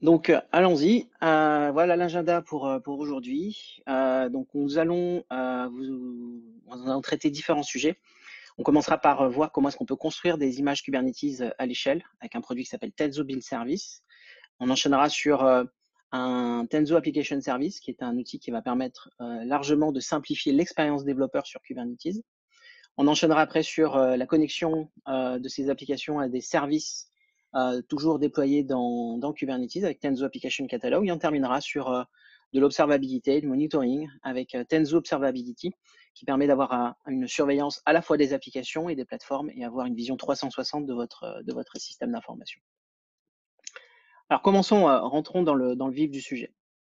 Donc, allons-y. Voilà l'agenda pour aujourd'hui. Donc nous allons traiter différents sujets. On commencera par, voir comment est-ce qu'on peut construire des images Kubernetes, à l'échelle avec un produit qui s'appelle Tenzo Build Service. On enchaînera sur, un Tenzo Application Service qui est un outil qui va permettre, largement de simplifier l'expérience développeur sur Kubernetes. On enchaînera après sur la connexion de ces applications à des services toujours déployés dans Kubernetes avec Tenzo Application Catalog. Et on terminera sur de l'observabilité, du monitoring avec Tenzo Observability qui permet d'avoir une surveillance à la fois des applications et des plateformes et avoir une vision 360 de votre système d'information. Alors commençons, rentrons dans le vif du sujet.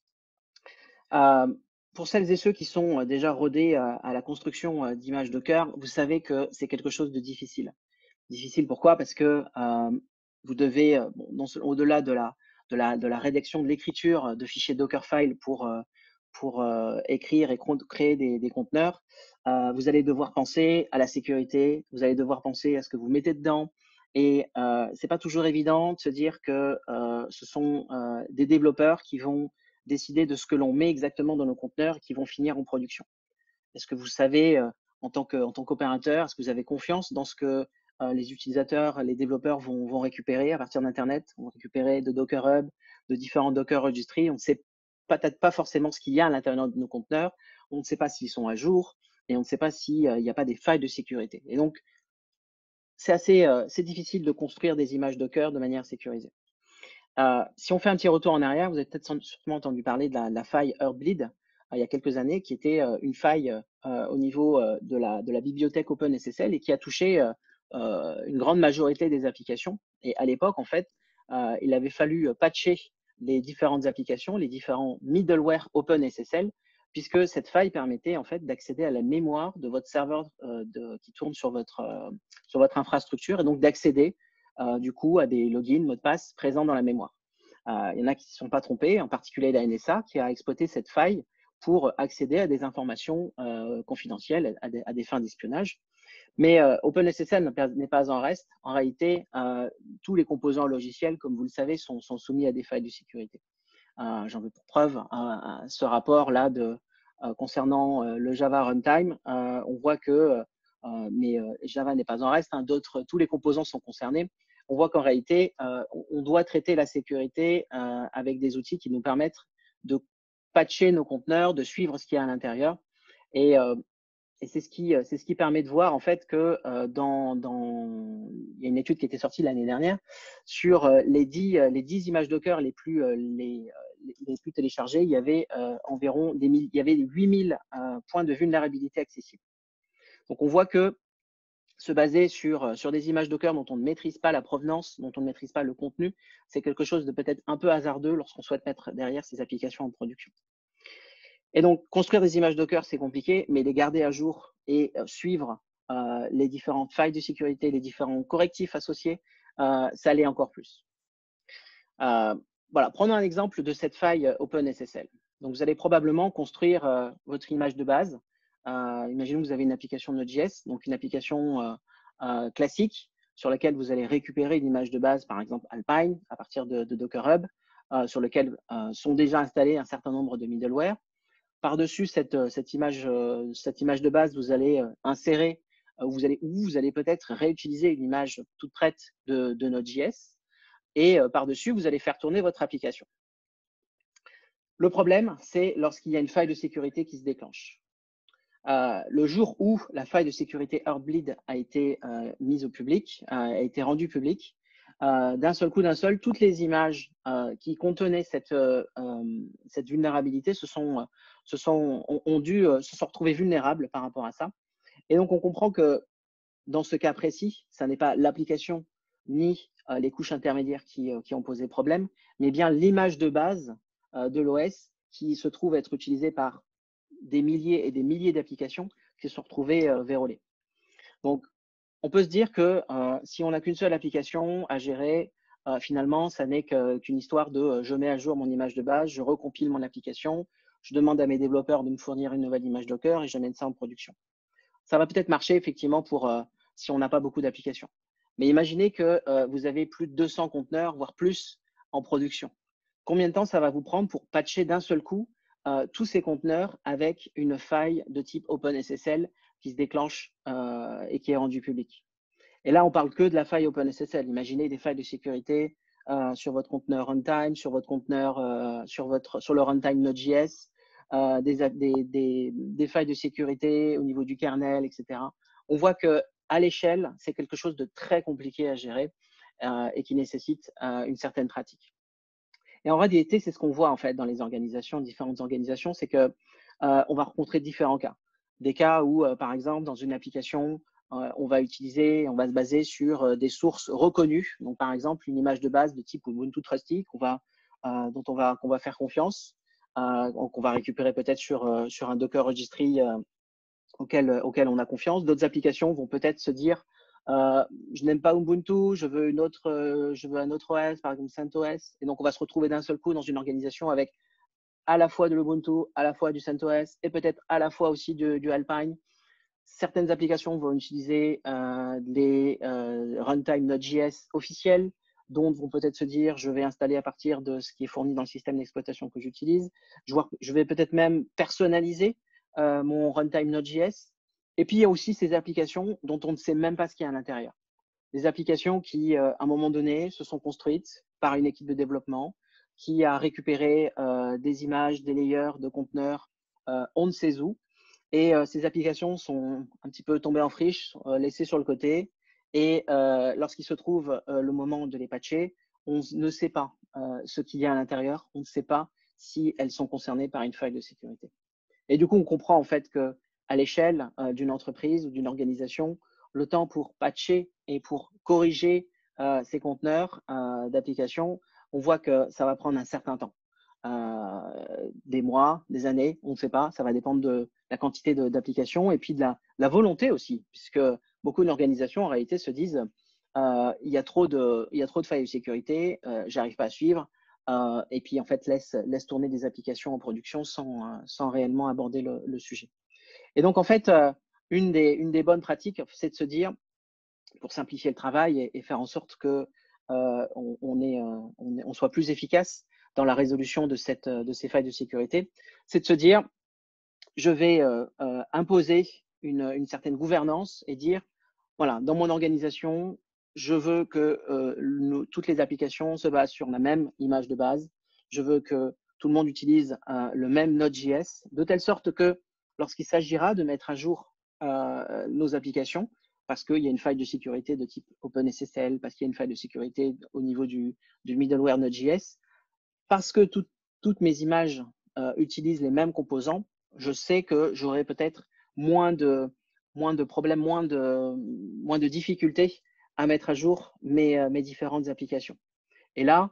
Euh, pour celles et ceux qui sont déjà rodés à la construction d'images Docker, vous savez que c'est quelque chose de difficile. Difficile pourquoi? Parce que vous devez, bon, au-delà de la rédaction, de l'écriture de fichiers Dockerfile pour écrire et créer des conteneurs, vous allez devoir penser à la sécurité, vous allez devoir penser à ce que vous mettez dedans. Et c'est pas toujours évident de se dire que ce sont des développeurs qui vont décider de ce que l'on met exactement dans nos conteneurs, qui vont finir en production. Est-ce que vous savez, en tant qu'opérateur, est-ce que vous avez confiance dans ce que les utilisateurs, les développeurs vont récupérer à partir d'Internet, vont récupérer de Docker Hub, de différents Docker Registry? On ne sait peut-être pas forcément ce qu'il y a à l'intérieur de nos conteneurs, on ne sait pas s'ils sont à jour et on ne sait pas s'il n'y a pas des failles de sécurité. Et donc, c'est difficile de construire des images Docker de manière sécurisée. Si on fait un petit retour en arrière, vous avez peut-être sûrement entendu parler de la faille Heartbleed il y a quelques années, qui était une faille au niveau de la bibliothèque OpenSSL et qui a touché une grande majorité des applications. Et à l'époque, en fait, il avait fallu patcher les différentes applications, les différents middleware OpenSSL, puisque cette faille permettait en fait d'accéder à la mémoire de votre serveur qui tourne sur votre infrastructure et donc d'accéder du coup à des logins, mots de passe présents dans la mémoire. Il y en a qui ne se sont pas trompés, en particulier la NSA qui a exploité cette faille pour accéder à des informations confidentielles, à des fins d'espionnage. Mais OpenSSL n'est pas en reste. En réalité, tous les composants logiciels, comme vous le savez, sont soumis à des failles de sécurité. J'en veux pour preuve ce rapport-là concernant le Java Runtime. On voit que, mais Java n'est pas en reste, hein, tous les composants sont concernés. On voit qu'en réalité, on doit traiter la sécurité avec des outils qui nous permettent de patcher nos conteneurs, de suivre ce qu'il y a à l'intérieur. Et, c'est ce qui permet de voir en fait que il y a une étude qui était sortie l'année dernière sur les 10 images Docker les plus téléchargées. Il y avait il y avait 8000 points de vulnérabilité accessibles. Donc on voit que se baser sur des images Docker dont on ne maîtrise pas la provenance, dont on ne maîtrise pas le contenu, c'est quelque chose de peut-être un peu hasardeux lorsqu'on souhaite mettre derrière ces applications en production. Et donc, construire des images Docker, c'est compliqué, mais les garder à jour et suivre les différentes failles de sécurité, les différents correctifs associés, ça l'est encore plus. Voilà, prenons un exemple de cette faille OpenSSL. Donc, vous allez probablement construire votre image de base. Imaginons que vous avez une application Node.js, donc une application classique sur laquelle vous allez récupérer une image de base, par exemple Alpine, à partir de Docker Hub, sur lequel sont déjà installés un certain nombre de middleware. Par-dessus cette image de base, vous allez insérer, vous allez peut-être réutiliser une image toute prête de Node.js et par-dessus, vous allez faire tourner votre application. Le problème, c'est lorsqu'il y a une faille de sécurité qui se déclenche. Le jour où la faille de sécurité Heartbleed a été mise au public, a été rendue publique, d'un seul coup, toutes les images qui contenaient cette vulnérabilité ont dû se sont retrouvées vulnérables par rapport à ça. Et donc, on comprend que dans ce cas précis, ce n'est pas l'application ni les couches intermédiaires qui ont posé problème, mais bien l'image de base de l'OS qui se trouve être utilisée par des milliers et des milliers d'applications qui se sont retrouvées vérolées. Donc, on peut se dire que si on n'a qu'une seule application à gérer, finalement, ça n'est qu'une histoire de je mets à jour mon image de base, je recompile mon application, je demande à mes développeurs de me fournir une nouvelle image Docker et j'amène ça en production. Ça va peut-être marcher effectivement pour si on n'a pas beaucoup d'applications. Mais imaginez que vous avez plus de 200 conteneurs, voire plus, en production. combien de temps ça va vous prendre pour patcher d'un seul coup tous ces conteneurs avec une faille de type OpenSSL qui se déclenche et qui est rendue publique. Et là, on parle que de la faille OpenSSL. Imaginez des failles de sécurité sur votre conteneur runtime, sur votre conteneur, sur le runtime Node.js, des failles de sécurité au niveau du kernel, etc. On voit que à l'échelle, c'est quelque chose de très compliqué à gérer et qui nécessite une certaine pratique. Et en réalité, c'est ce qu'on voit en fait dans les organisations, différentes organisations, c'est que on va rencontrer différents cas. Des cas où, par exemple, dans une application, on va se baser sur des sources reconnues. Donc, par exemple, une image de base de type Ubuntu Trusty qu'on va faire confiance, qu'on va récupérer peut-être sur un Docker Registry auquel on a confiance. D'autres applications vont peut-être se dire je n'aime pas Ubuntu, je veux un autre OS, par exemple CentOS. Et donc, on va se retrouver d'un seul coup dans une organisation avec à la fois de l'Ubuntu, à la fois du CentOS et peut-être à la fois aussi du Alpine. Certaines applications vont utiliser des runtime Node.js officiels, dont vont peut-être se dire je vais installer à partir de ce qui est fourni dans le système d'exploitation que j'utilise. Je vais peut-être même personnaliser mon runtime Node.js. Et puis, il y a aussi ces applications dont on ne sait même pas ce qu'il y a à l'intérieur. Des applications qui, à un moment donné, se sont construites par une équipe de développement qui a récupéré des images, des layers de conteneurs, on ne sait où. Et ces applications sont un petit peu tombées en friche, laissées sur le côté. Et lorsqu'il se trouve le moment de les patcher, on ne sait pas ce qu'il y a à l'intérieur. On ne sait pas si elles sont concernées par une faille de sécurité. Et du coup, on comprend en fait qu'à l'échelle d'une entreprise ou d'une organisation, le temps pour patcher et pour corriger ces conteneurs d'application, on voit que ça va prendre un certain temps. Des mois, des années, on ne sait pas. Ça va dépendre de la quantité d'applications et puis de la volonté aussi, puisque beaucoup d'organisations en réalité se disent il y a trop de failles de sécurité, j'arrive pas à suivre. Et puis en fait laisse tourner des applications en production sans réellement aborder le sujet. Et donc en fait, une des bonnes pratiques, c'est de se dire, pour simplifier le travail et faire en sorte que on soit plus efficace dans la résolution de ces failles de sécurité, c'est de se dire, je vais imposer une certaine gouvernance et dire, voilà, dans mon organisation, je veux que toutes les applications se basent sur la même image de base. Je veux que tout le monde utilise le même Node.js, de telle sorte que lorsqu'il s'agira de mettre à jour nos applications, parce qu'il y a une faille de sécurité de type OpenSSL, parce qu'il y a une faille de sécurité au niveau du middleware Node.js, parce que toutes mes images utilisent les mêmes composants, je sais que j'aurai peut-être moins de problèmes, moins de difficultés à mettre à jour mes différentes applications. Et là,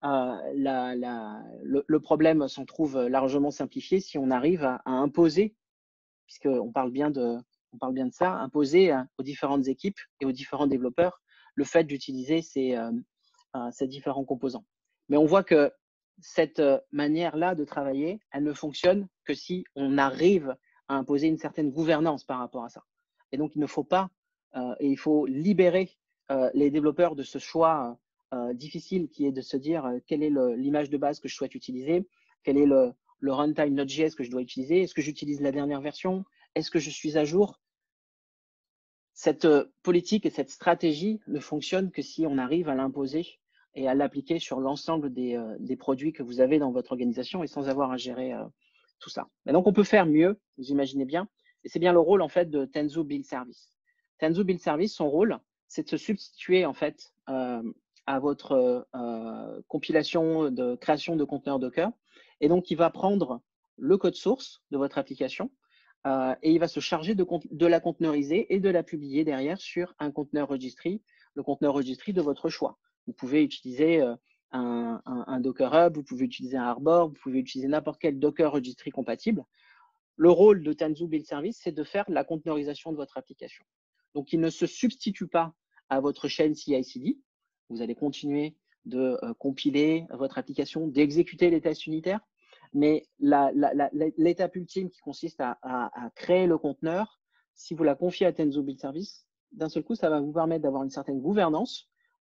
le problème s'en trouve largement simplifié si on arrive à imposer, puisqu'on parle bien de ça, imposer aux différentes équipes et aux différents développeurs le fait d'utiliser ces différents composants. Mais on voit que cette manière-là de travailler, elle ne fonctionne que si on arrive à imposer une certaine gouvernance par rapport à ça. Et donc, il ne faut pas, et il faut libérer les développeurs de ce choix difficile qui est de se dire quelle est l'image de base que je souhaite utiliser, quel est le runtime Node.js que je dois utiliser, est-ce que j'utilise la dernière version, est-ce que je suis à jour. Cette politique et cette stratégie ne fonctionnent que si on arrive à l'imposer et à l'appliquer sur l'ensemble des produits que vous avez dans votre organisation et sans avoir à gérer tout ça. Mais donc, on peut faire mieux, vous imaginez bien, et c'est bien le rôle en fait de Tanzu Build Service. Tanzu Build Service, son rôle, c'est de se substituer en fait à votre compilation de création de conteneurs Docker, et donc il va prendre le code source de votre application et il va se charger de la conteneuriser et de la publier derrière sur un conteneur registry, le conteneur registry de votre choix. Vous pouvez utiliser un Docker Hub, vous pouvez utiliser un Arbor, vous pouvez utiliser n'importe quel Docker Registry compatible. Le rôle de Tanzu Build Service, c'est de faire la conteneurisation de votre application. Donc, il ne se substitue pas à votre chaîne CI/CD. Vous allez continuer de compiler votre application, d'exécuter les tests unitaires. Mais l'étape ultime qui consiste à créer le conteneur, si vous la confiez à Tanzu Build Service, d'un seul coup, ça va vous permettre d'avoir une certaine gouvernance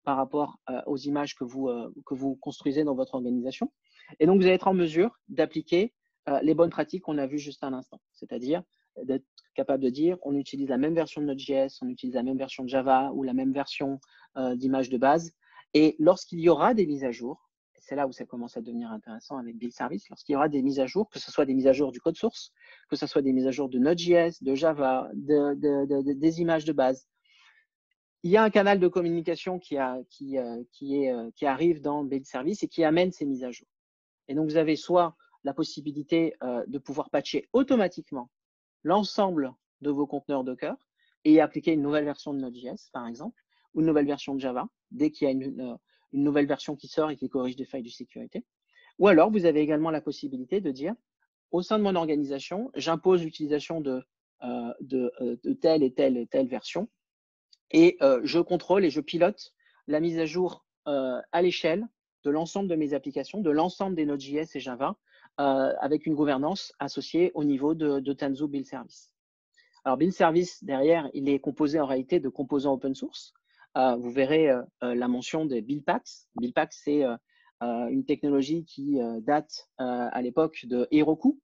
par rapport aux images que vous construisez dans votre organisation. Et donc, vous allez être en mesure d'appliquer les bonnes pratiques qu'on a vues juste à l'instant, c'est-à-dire d'être capable de dire on utilise la même version de Node.js, on utilise la même version de Java ou la même version d'image de base. Et lorsqu'il y aura des mises à jour, c'est là où ça commence à devenir intéressant avec Build Service, lorsqu'il y aura des mises à jour, que ce soit des mises à jour du code source, que ce soit des mises à jour de Node.js, de Java, des images de base, il y a un canal de communication qui arrive dans Build Service et qui amène ces mises à jour. Et donc, vous avez soit la possibilité de pouvoir patcher automatiquement l'ensemble de vos conteneurs Docker et appliquer une nouvelle version de Node.js, par exemple, ou une nouvelle version de Java, dès qu'il y a une nouvelle version qui sort et qui corrige des failles de sécurité. Ou alors, vous avez également la possibilité de dire, au sein de mon organisation, j'impose l'utilisation de telle et telle et telle version et je contrôle et je pilote la mise à jour à l'échelle de l'ensemble de mes applications, de l'ensemble des Node.js et Java, avec une gouvernance associée au niveau de Tanzu Build Service. Alors, Build Service, derrière, il est composé en réalité de composants open source. Vous verrez la mention des Build Packs. Build Packs, c'est une technologie qui date à l'époque de Heroku,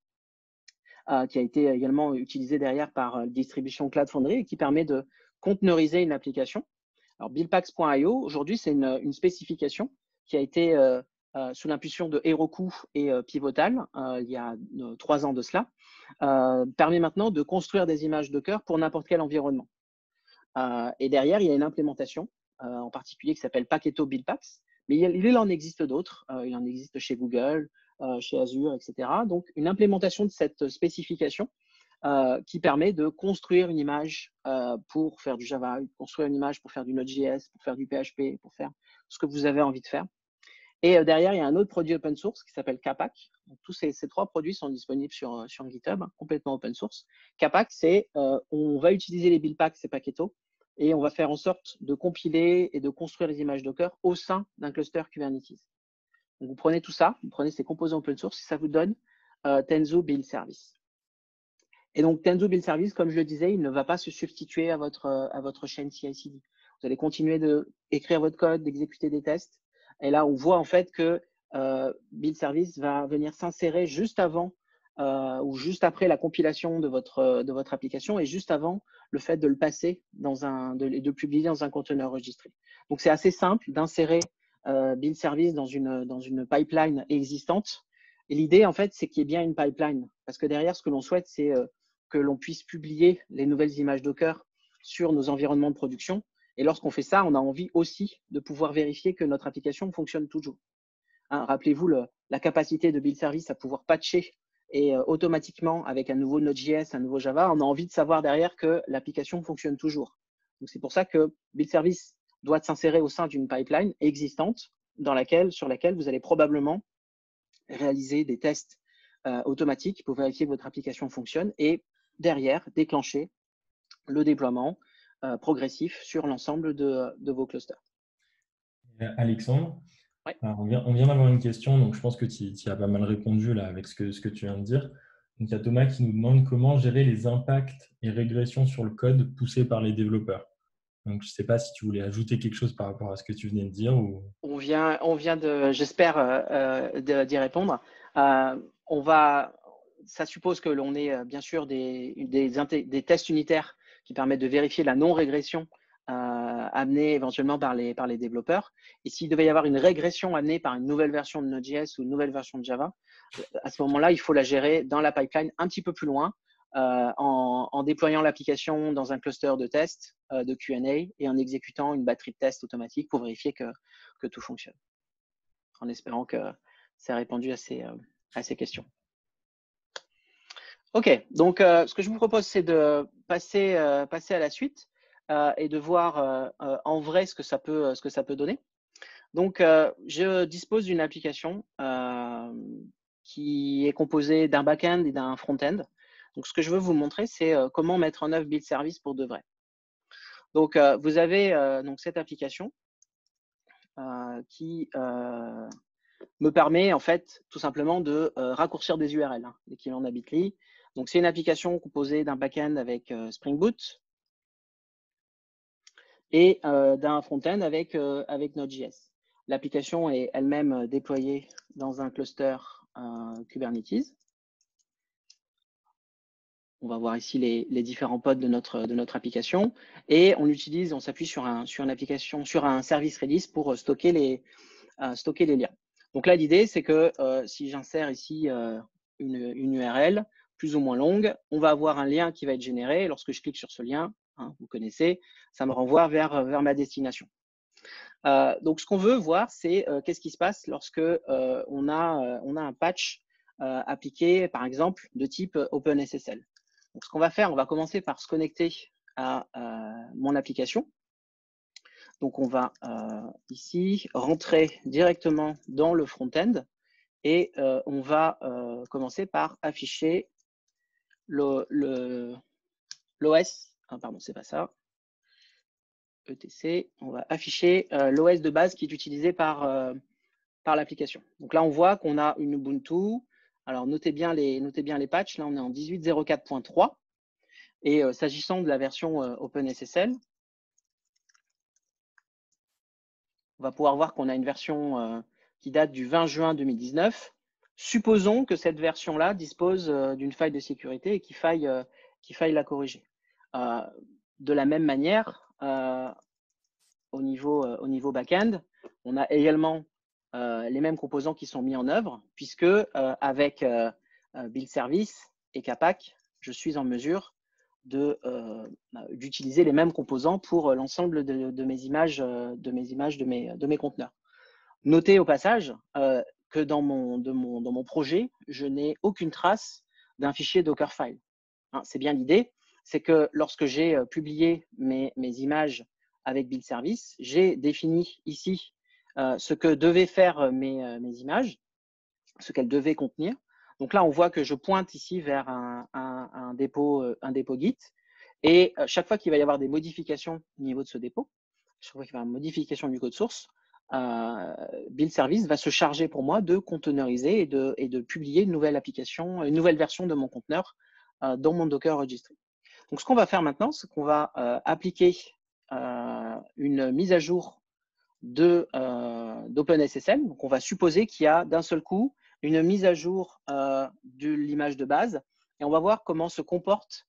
qui a été également utilisée derrière par distribution Cloud Foundry et qui permet de conteneuriser une application. Alors, buildpacks.io, aujourd'hui, c'est une spécification qui a été sous l'impulsion de Heroku et Pivotal, il y a 3 ans de cela, permet maintenant de construire des images Docker pour n'importe quel environnement. Et derrière, il y a une implémentation, en particulier qui s'appelle Paketo Buildpacks, mais il en existe d'autres. Il en existe chez Google, chez Azure, etc. Donc, une implémentation de cette spécification qui permet de construire une image pour faire du Java, construire une image pour faire du Node.js, pour faire du PHP, pour faire ce que vous avez envie de faire. Et derrière, il y a un autre produit open source qui s'appelle Capac. Donc, tous ces 3 produits sont disponibles sur GitHub, complètement open source. Capac, c'est on va utiliser les buildpacks, c'est Paketo, et on va faire en sorte de compiler et de construire les images Docker au sein d'un cluster Kubernetes. Donc, vous prenez tout ça, vous prenez ces composants open source et ça vous donne Tanzu Build Service. Et donc, Tanzu Build Service, comme je le disais, il ne va pas se substituer à votre chaîne CI/CD. Vous allez continuer d'écrire votre code, d'exécuter des tests. Et là, on voit en fait que Build Service va venir s'insérer juste avant ou juste après la compilation de votre application et juste avant le fait de le passer de publier dans un conteneur registré. Donc, c'est assez simple d'insérer Build Service dans une pipeline existante. Et l'idée, en fait, c'est qu'il y ait bien une pipeline. Parce que derrière, ce que l'on souhaite, c'est que l'on puisse publier les nouvelles images Docker sur nos environnements de production. Et lorsqu'on fait ça, on a envie aussi de pouvoir vérifier que notre application fonctionne toujours. Hein, rappelez-vous la capacité de Build Service à pouvoir patcher et automatiquement avec un nouveau Node.js, un nouveau Java, on a envie de savoir derrière que l'application fonctionne toujours. Donc, c'est pour ça que Build Service doit s'insérer au sein d'une pipeline existante sur laquelle vous allez probablement réaliser des tests automatiques pour vérifier que votre application fonctionne et derrière déclencher le déploiement progressif sur l'ensemble de vos clusters. Alexandre, Ouais. alors on vient d'avoir une question, donc je pense que tu as pas mal répondu là avec ce que tu viens de dire. Donc, il y a Thomas qui nous demande comment gérer les impacts et régressions sur le code poussés par les développeurs. Donc, je ne sais pas si tu voulais ajouter quelque chose par rapport à ce que tu venais de dire. Ou... On vient j'espère, d'y répondre. Ça suppose que l'on ait bien sûr des tests unitaires qui permettent de vérifier la non-régression amenée éventuellement par les développeurs. Et s'il devait y avoir une régression amenée par une nouvelle version de Node.js ou une nouvelle version de Java, à ce moment-là, il faut la gérer dans la pipeline un petit peu plus loin, en déployant l'application dans un cluster de tests, de Q&A et en exécutant une batterie de tests automatique pour vérifier que tout fonctionne. En espérant que ça ait répondu à ces questions. OK, donc ce que je vous propose, c'est de passer à la suite et de voir en vrai ce que ça peut donner. Donc, je dispose d'une application qui est composée d'un back-end et d'un front-end. Donc, ce que je veux vous montrer, c'est comment mettre en œuvre Build Service pour de vrai. Donc, vous avez donc cette application qui me permet en fait tout simplement de raccourcir des URL, l'équivalent d'un Bitly. Donc, c'est une application composée d'un back-end avec Spring Boot, et d'un front-end avec Node.js. L'application est elle-même déployée dans un cluster Kubernetes. On va voir ici les différents pods de notre application et on s'appuie sur un service Redis pour stocker les liens. Donc là, l'idée, c'est que si j'insère ici une URL plus ou moins longue, on va avoir un lien qui va être généré. Lorsque je clique sur ce lien, vous connaissez, ça me renvoie vers ma destination. Donc, ce qu'on veut voir, c'est qu'est-ce qui se passe lorsque on a un patch appliqué, par exemple, de type OpenSSL. Donc, ce qu'on va faire, on va commencer par se connecter à mon application. Donc, on va ici rentrer directement dans le front-end et on va commencer par afficher l'OS. Pardon, c'est pas ça. ETC. On va afficher l'OS de base qui est utilisé par l'application. Donc là, on voit qu'on a une Ubuntu. Alors, notez bien les patchs. Là, on est en 18.04.3. Et s'agissant de la version OpenSSL, on va pouvoir voir qu'on a une version qui date du 20 juin 2019. Supposons que cette version-là dispose d'une faille de sécurité et qu'il faille la corriger. De la même manière, au niveau back-end, on a également les mêmes composants qui sont mis en œuvre, puisque avec Build Service et Capac, je suis en mesure d'utiliser les mêmes composants pour l'ensemble de mes images, de mes conteneurs. Notez au passage que dans mon projet, je n'ai aucune trace d'un fichier Dockerfile. Hein, c'est bien l'idée, c'est que lorsque j'ai publié mes images avec Build Service, j'ai défini ici ce que devaient faire mes images, ce qu'elles devaient contenir. Donc là, on voit que je pointe ici vers un dépôt Git. Et chaque fois qu'il va y avoir des modifications au niveau de ce dépôt, chaque fois qu'il va y avoir une modification du code source, Build Service va se charger pour moi de containeriser et de publier une nouvelle application, une nouvelle version de mon conteneur dans mon Docker Registry. Donc, ce qu'on va faire maintenant, c'est qu'on va appliquer une mise à jour d'OpenSSL. Donc, on va supposer qu'il y a d'un seul coup une mise à jour de l'image de base et on va voir comment se comporte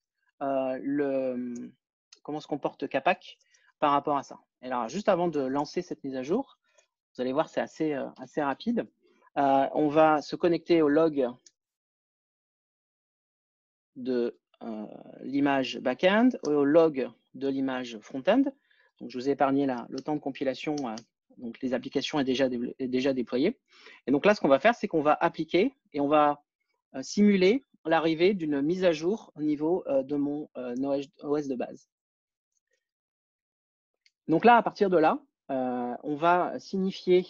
Capac par rapport à ça. Et alors, juste avant de lancer cette mise à jour, vous allez voir, c'est assez rapide. On va se connecter au log de l'image back-end, au log de l'image front-end. Donc, je vous ai épargné le temps de compilation. Donc, les applications est déjà déployées. Et donc là, ce qu'on va faire, c'est qu'on va appliquer et on va simuler l'arrivée d'une mise à jour au niveau de mon OS de base. Donc là, à partir de là, on va signifier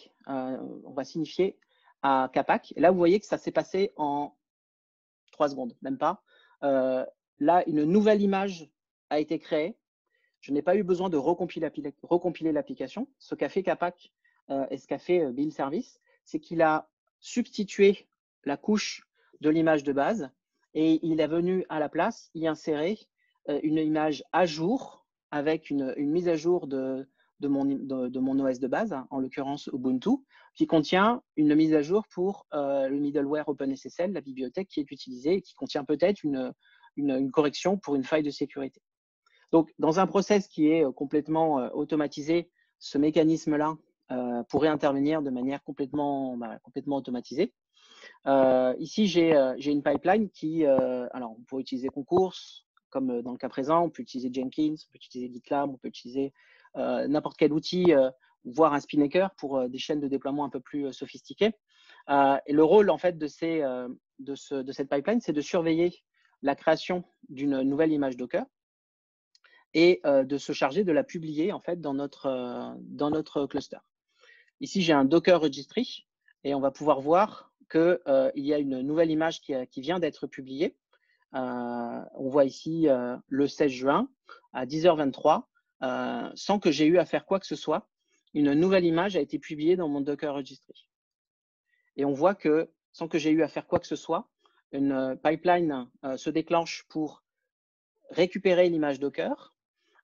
à Capac. Et là, vous voyez que ça s'est passé en 3 secondes, même pas. Là, une nouvelle image a été créée. Je n'ai pas eu besoin de recompiler l'application. Ce qu'a fait Capac et ce qu'a fait Build Service, c'est qu'il a substitué la couche de l'image de base et il est venu à la place y insérer une image à jour avec une mise à jour de mon OS de base, en l'occurrence Ubuntu, qui contient une mise à jour pour le middleware OpenSSL, la bibliothèque qui est utilisée et qui contient peut-être une correction pour une faille de sécurité. Donc, dans un process qui est complètement automatisé, ce mécanisme-là pourrait intervenir de manière complètement automatisée. Ici, j'ai une pipeline qui, alors, on pourrait utiliser Concours, comme dans le cas présent, on peut utiliser Jenkins, on peut utiliser GitLab, on peut utiliser n'importe quel outil, voire un Spinnaker pour des chaînes de déploiement un peu plus sophistiquées. Et le rôle, en fait, de cette pipeline, c'est de surveiller la création d'une nouvelle image Docker et de se charger de la publier, en fait, dans notre cluster. Ici, j'ai un Docker Registry et on va pouvoir voir qu'il y a une nouvelle image qui vient d'être publiée. On voit ici le 16 juin à 10h23, sans que j'ai eu à faire quoi que ce soit. Une nouvelle image a été publiée dans mon Docker Registry. Et on voit que, sans que j'ai eu à faire quoi que ce soit, une pipeline se déclenche pour récupérer l'image Docker,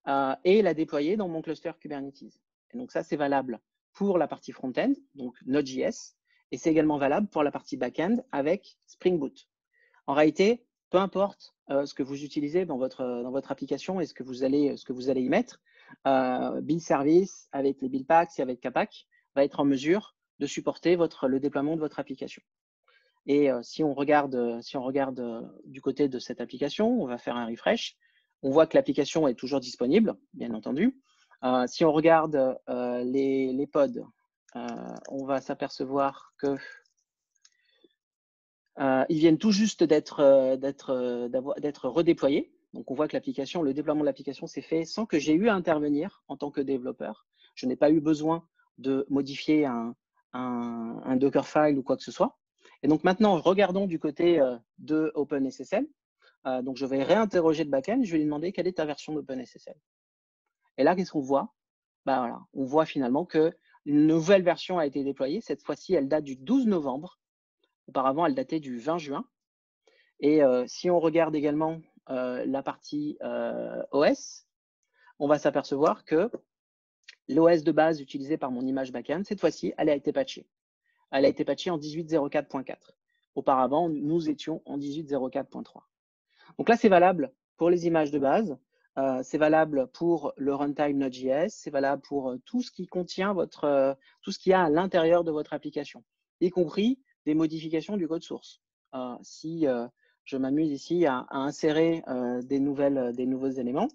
et la déployer dans mon cluster Kubernetes. Et donc ça, c'est valable pour la partie front-end, donc Node.js, et c'est également valable pour la partie back-end avec Spring Boot. En réalité, peu importe ce que vous utilisez dans votre application et ce que vous allez y mettre, Build Service avec les Build Packs et avec Kpack va être en mesure de supporter le déploiement de votre application. Et si on regarde du côté de cette application, on va faire un refresh. On voit que l'application est toujours disponible, bien entendu. Si on regarde les pods, on va s'apercevoir que ils viennent tout juste d'être redéployés. Donc, on voit que le déploiement de l'application s'est fait sans que j'ai eu à intervenir en tant que développeur. Je n'ai pas eu besoin de modifier un Dockerfile ou quoi que ce soit. Et donc, maintenant, regardons du côté de OpenSSL. Donc, je vais réinterroger le backend. Je vais lui demander quelle est ta version d'OpenSSL. Et là, qu'est-ce qu'on voit? Voilà, on voit finalement qu'une nouvelle version a été déployée. Cette fois-ci, elle date du 12 novembre. Auparavant, elle datait du 20 juin. Et si on regarde également la partie OS, on va s'apercevoir que l'OS de base utilisé par mon image backend, cette fois-ci, elle a été patchée. Elle a été patchée en 18.04.4. Auparavant, nous étions en 18.04.3. Donc là, c'est valable pour les images de base. C'est valable pour le runtime Node.js. C'est valable pour tout ce qui contient tout ce qu'il y a à l'intérieur de votre application, y compris des modifications du code source. Si je m'amuse ici à insérer des nouveaux éléments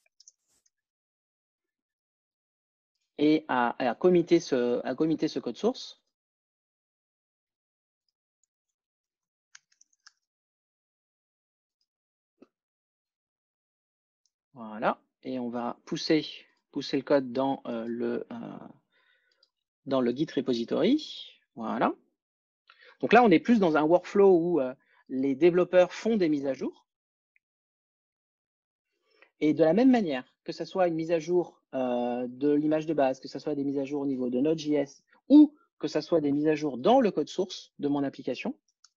et à committer ce code source. Voilà, et on va pousser le code dans le Git repository. Voilà. Donc là, on est plus dans un workflow où les développeurs font des mises à jour. Et de la même manière, que ce soit une mise à jour de l'image de base, que ce soit des mises à jour au niveau de Node.js ou que ce soit des mises à jour dans le code source de mon application,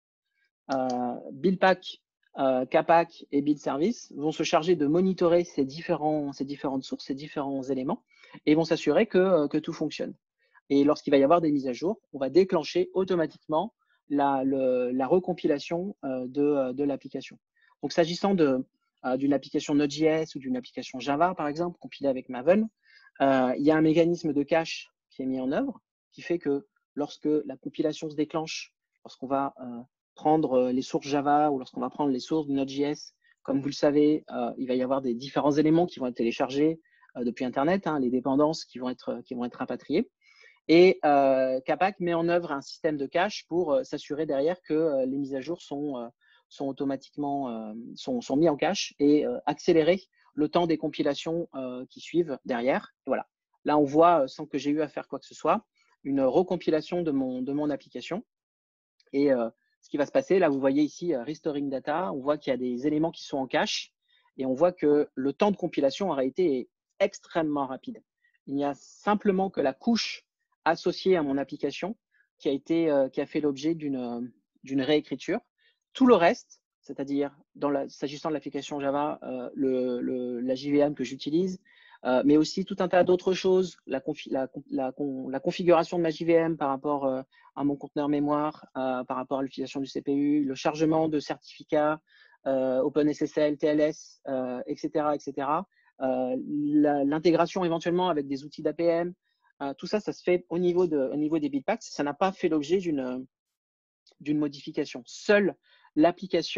Buildpack, Kpack et Build Service vont se charger de monitorer ces différentes sources, ces différents éléments, et vont s'assurer que tout fonctionne. Et lorsqu'il va y avoir des mises à jour, on va déclencher automatiquement la recompilation de l'application. Donc, s'agissant d'une application Node.js ou d'une application Java, par exemple, compilée avec Maven, il y a un mécanisme de cache qui est mis en œuvre, qui fait que lorsque la compilation se déclenche, lorsqu'on va prendre les sources Java ou lorsqu'on va prendre les sources de Node.js, comme vous le savez, il va y avoir des différents éléments qui vont être téléchargés depuis Internet, les dépendances qui vont être rapatriées. Et Kpack met en œuvre un système de cache pour s'assurer derrière que les mises à jour sont automatiquement sont mis en cache et accélérer le temps des compilations qui suivent derrière. Et voilà. Là, on voit, sans que j'ai eu à faire quoi que ce soit, une recompilation de mon application. Et ce qui va se passer, là, vous voyez ici Restoring Data, on voit qu'il y a des éléments qui sont en cache et on voit que le temps de compilation en réalité est extrêmement rapide. Il n'y a simplement que la couche associée à mon application qui a fait l'objet d'une réécriture. Tout le reste, c'est-à-dire s'agissant de l'application Java, la JVM que j'utilise, mais aussi tout un tas d'autres choses, la configuration de ma JVM par rapport à mon conteneur mémoire, par rapport à l'utilisation du CPU, le chargement de certificats, OpenSSL, TLS, etc., etc. L'intégration éventuellement avec des outils d'APM, tout ça, ça se fait au niveau des Buildpacks. Ça n'a pas fait l'objet d'une modification. Seule la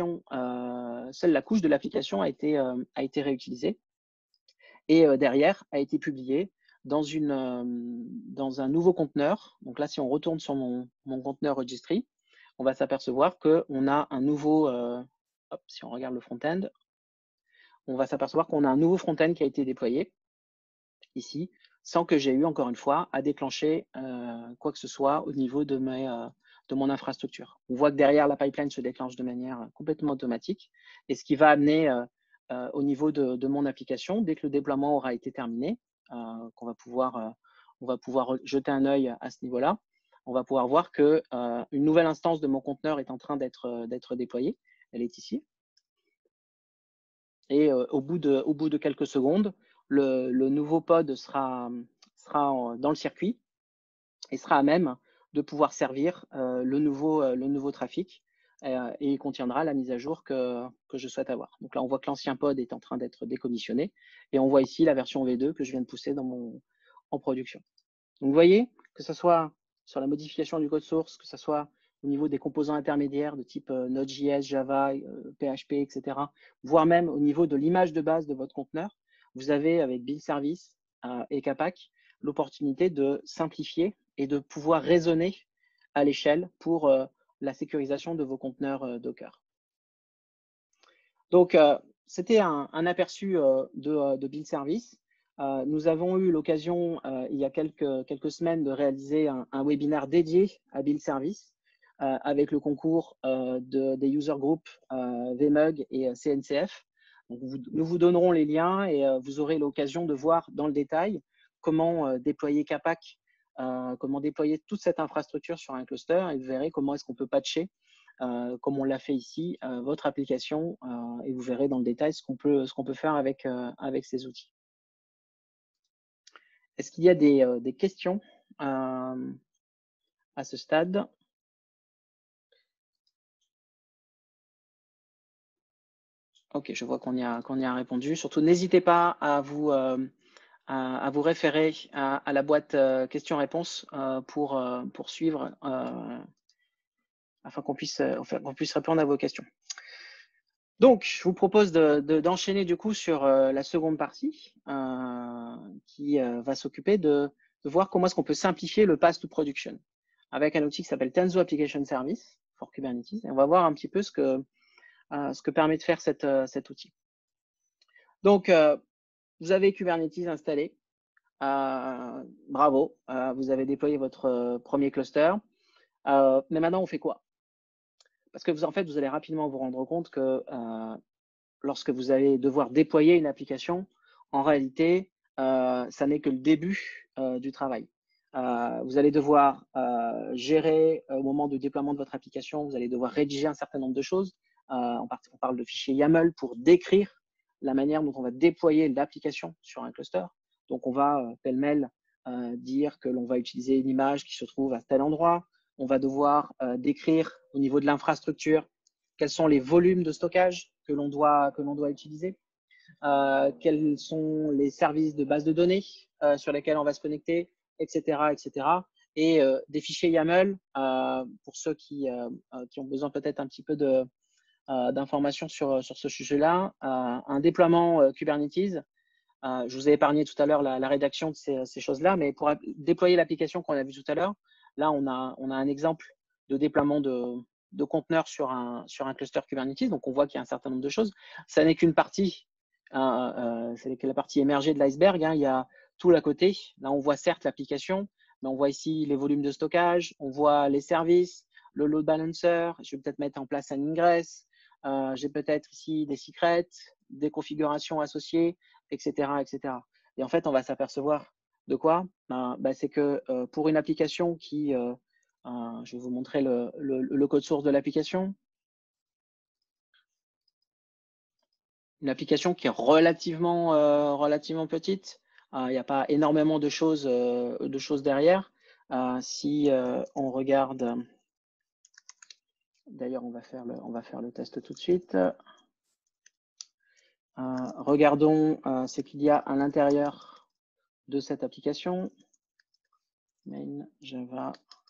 couche de l'application a été réutilisée et derrière a été publiée dans un nouveau conteneur. Donc là, si on retourne sur mon conteneur registry, on va s'apercevoir qu'on a un nouveau, si on regarde le front-end, on va s'apercevoir qu'on a un nouveau front-end qui a été déployé ici, sans que j'ai eu encore une fois à déclencher quoi que ce soit au niveau de mon infrastructure. On voit que derrière, la pipeline se déclenche de manière complètement automatique, et ce qui va amener au niveau de mon application, dès que le déploiement aura été terminé, on va pouvoir jeter un œil à ce niveau-là, on va pouvoir voir que une nouvelle instance de mon conteneur est en train d'être déployée. Elle est ici. Et au bout de quelques secondes, le nouveau pod sera dans le circuit et sera à même de pouvoir servir le nouveau trafic et il contiendra la mise à jour que je souhaite avoir. Donc là, on voit que l'ancien pod est en train d'être décommissionné et on voit ici la version V2 que je viens de pousser en production. Donc, vous voyez, que ce soit sur la modification du code source, que ce soit au niveau des composants intermédiaires de type Node.js, Java, PHP, etc., voire même au niveau de l'image de base de votre conteneur, vous avez avec Build Service et Capac l'opportunité de simplifier et de pouvoir raisonner à l'échelle pour la sécurisation de vos conteneurs Docker. Donc, c'était un aperçu de Build Service. Nous avons eu l'occasion, il y a quelques semaines, de réaliser un webinaire dédié à Build Service avec le concours des user groups VMUG et CNCF. Donc, nous vous donnerons les liens et vous aurez l'occasion de voir dans le détail comment déployer Capac, comment déployer toute cette infrastructure sur un cluster et vous verrez comment est-ce qu'on peut patcher comme on l'a fait ici, votre application et vous verrez dans le détail ce qu'on peut faire avec ces outils. Est-ce qu'il y a des questions à ce stade? Ok, je vois qu'on y a répondu. Surtout, n'hésitez pas à vous référer à la boîte questions-réponses pour suivre afin qu'on puisse répondre à vos questions. Donc, je vous propose d'enchaîner du coup sur la seconde partie qui va s'occuper de voir comment est-ce qu'on peut simplifier le path to production avec un outil qui s'appelle Tenzo Application Service for Kubernetes. Et on va voir un petit peu ce que permet de faire cet outil. Donc, vous avez Kubernetes installé. Bravo, vous avez déployé votre premier cluster. Mais maintenant, on fait quoi? Parce que en fait, vous allez rapidement vous rendre compte que lorsque vous allez devoir déployer une application, en réalité, ça n'est que le début du travail. Vous allez devoir gérer au moment du déploiement de votre application, vous allez devoir rédiger un certain nombre de choses. On parle de fichiers YAML pour décrire la manière dont on va déployer l'application sur un cluster. Donc, on va pêle-mêle dire que l'on va utiliser une image qui se trouve à tel endroit. On va devoir décrire au niveau de l'infrastructure quels sont les volumes de stockage que l'on doit utiliser, quels sont les services de base de données sur lesquels on va se connecter, etc. etc. Et des fichiers YAML pour ceux qui ont besoin peut-être un petit peu d'informations sur ce sujet-là. Un déploiement Kubernetes. Je vous ai épargné tout à l'heure la rédaction de ces choses-là, mais pour déployer l'application qu'on a vue tout à l'heure, là, on a un exemple de déploiement de conteneurs sur un cluster Kubernetes. Donc, on voit qu'il y a un certain nombre de choses. Ça n'est qu'une partie, c'est la partie émergée de l'iceberg. Il y a tout à côté. Là, on voit certes l'application, mais on voit ici les volumes de stockage, on voit les services, le load balancer. Je vais peut-être mettre en place un ingress. J'ai peut-être ici des secrets, des configurations associées, etc., etc. Et en fait, on va s'apercevoir de quoi? C'est que pour une application qui, je vais vous montrer le code source de l'application. Une application qui est relativement petite. Il n'y a pas énormément de choses derrière. Si on regarde, d'ailleurs, on va faire le test tout de suite. Regardons ce qu'il y a à l'intérieur de cette application. Main Java.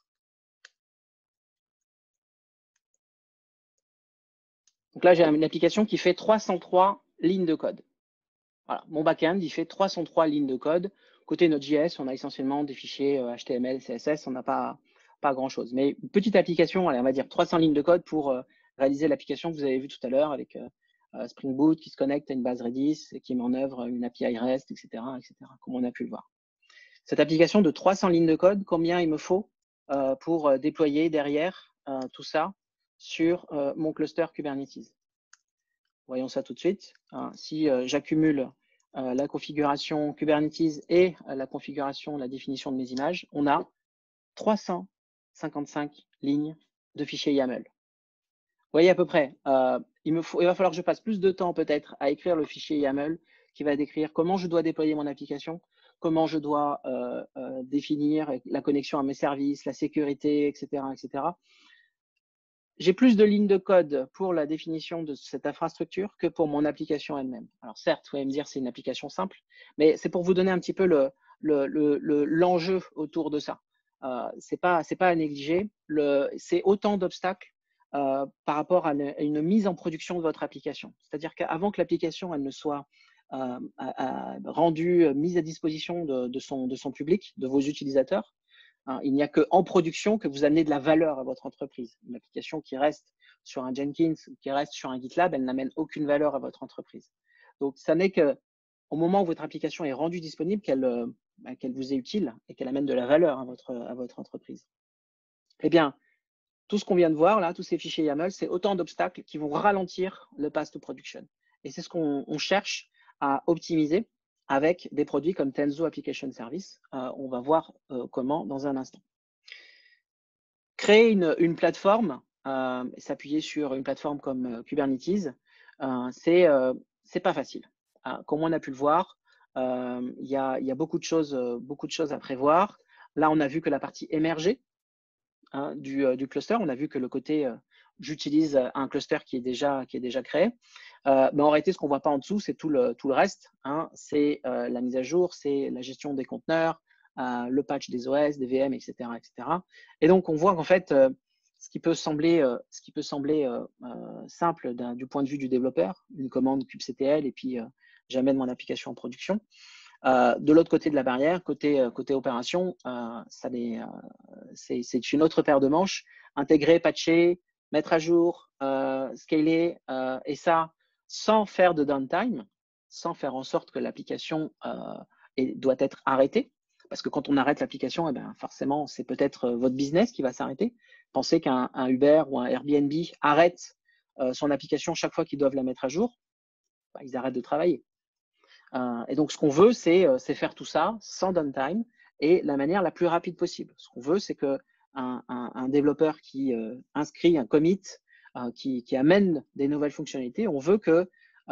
Donc là, j'ai une application qui fait 303 lignes de code. Voilà, mon backend, il fait 303 lignes de code. Côté Node.js, on a essentiellement des fichiers HTML, CSS, on n'a pas grand-chose. Mais une petite application, allez, on va dire 300 lignes de code pour réaliser l'application que vous avez vue tout à l'heure avec Spring Boot qui se connecte à une base Redis et qui met en œuvre une API REST, etc., comme on a pu le voir. Cette application de 300 lignes de code, combien il me faut pour déployer derrière tout ça sur mon cluster Kubernetes? Voyons ça tout de suite. Si j'accumule la configuration Kubernetes et la configuration, la définition de mes images, on a 355 lignes de fichiers YAML. Vous voyez à peu près, il va falloir que je passe plus de temps peut-être à écrire le fichier YAML qui va décrire comment je dois déployer mon application, comment je dois définir la connexion à mes services, la sécurité, etc., etc. J'ai plus de lignes de code pour la définition de cette infrastructure que pour mon application elle-même. Alors certes, vous allez me dire c'est une application simple, mais c'est pour vous donner un petit peu l'enjeu autour de ça. C'est pas à négliger. C'est autant d'obstacles par rapport à une mise en production de votre application. C'est-à-dire qu'avant que l'application elle ne soit rendue, mise à disposition de son public, de vos utilisateurs, il n'y a qu'en production que vous amenez de la valeur à votre entreprise. Une application qui reste sur un Jenkins, qui reste sur un GitLab, elle n'amène aucune valeur à votre entreprise. Donc, ça n'est qu'au moment où votre application est rendue disponible qu'elle vous est utile et qu'elle amène de la valeur à votre entreprise. Eh bien, tout ce qu'on vient de voir là, tous ces fichiers YAML, c'est autant d'obstacles qui vont ralentir le path to production. Et c'est ce qu'on cherche à optimiser avec des produits comme Tenzo Application Service. On va voir comment dans un instant. Créer une plateforme, s'appuyer sur une plateforme comme Kubernetes, c'est pas facile. Comme on a pu le voir, il y a beaucoup de choses à prévoir. Là, on a vu que la partie émergée du cluster, on a vu que le côté j'utilise un cluster qui est déjà créé. Mais en réalité, ce qu'on ne voit pas en dessous, c'est tout le reste. C'est la mise à jour, c'est la gestion des conteneurs, le patch des OS, des VM, etc., etc. Et donc, on voit qu'en fait, ce qui peut sembler simple du point de vue du développeur, une commande kubectl et puis j'amène mon application en production. De l'autre côté de la barrière, côté opération, c'est une autre paire de manches. Intégrer, patcher, mettre à jour, scaler, et ça sans faire de downtime, sans faire en sorte que l'application doit être arrêtée. Parce que quand on arrête l'application, forcément, c'est peut-être votre business qui va s'arrêter. Pensez qu'un Uber ou un Airbnb arrête son application chaque fois qu'ils doivent la mettre à jour, ils arrêtent de travailler. Et donc, ce qu'on veut, c'est faire tout ça sans downtime et la manière la plus rapide possible. Ce qu'on veut, c'est qu'un développeur qui inscrit un commit, qui amène des nouvelles fonctionnalités, on veut que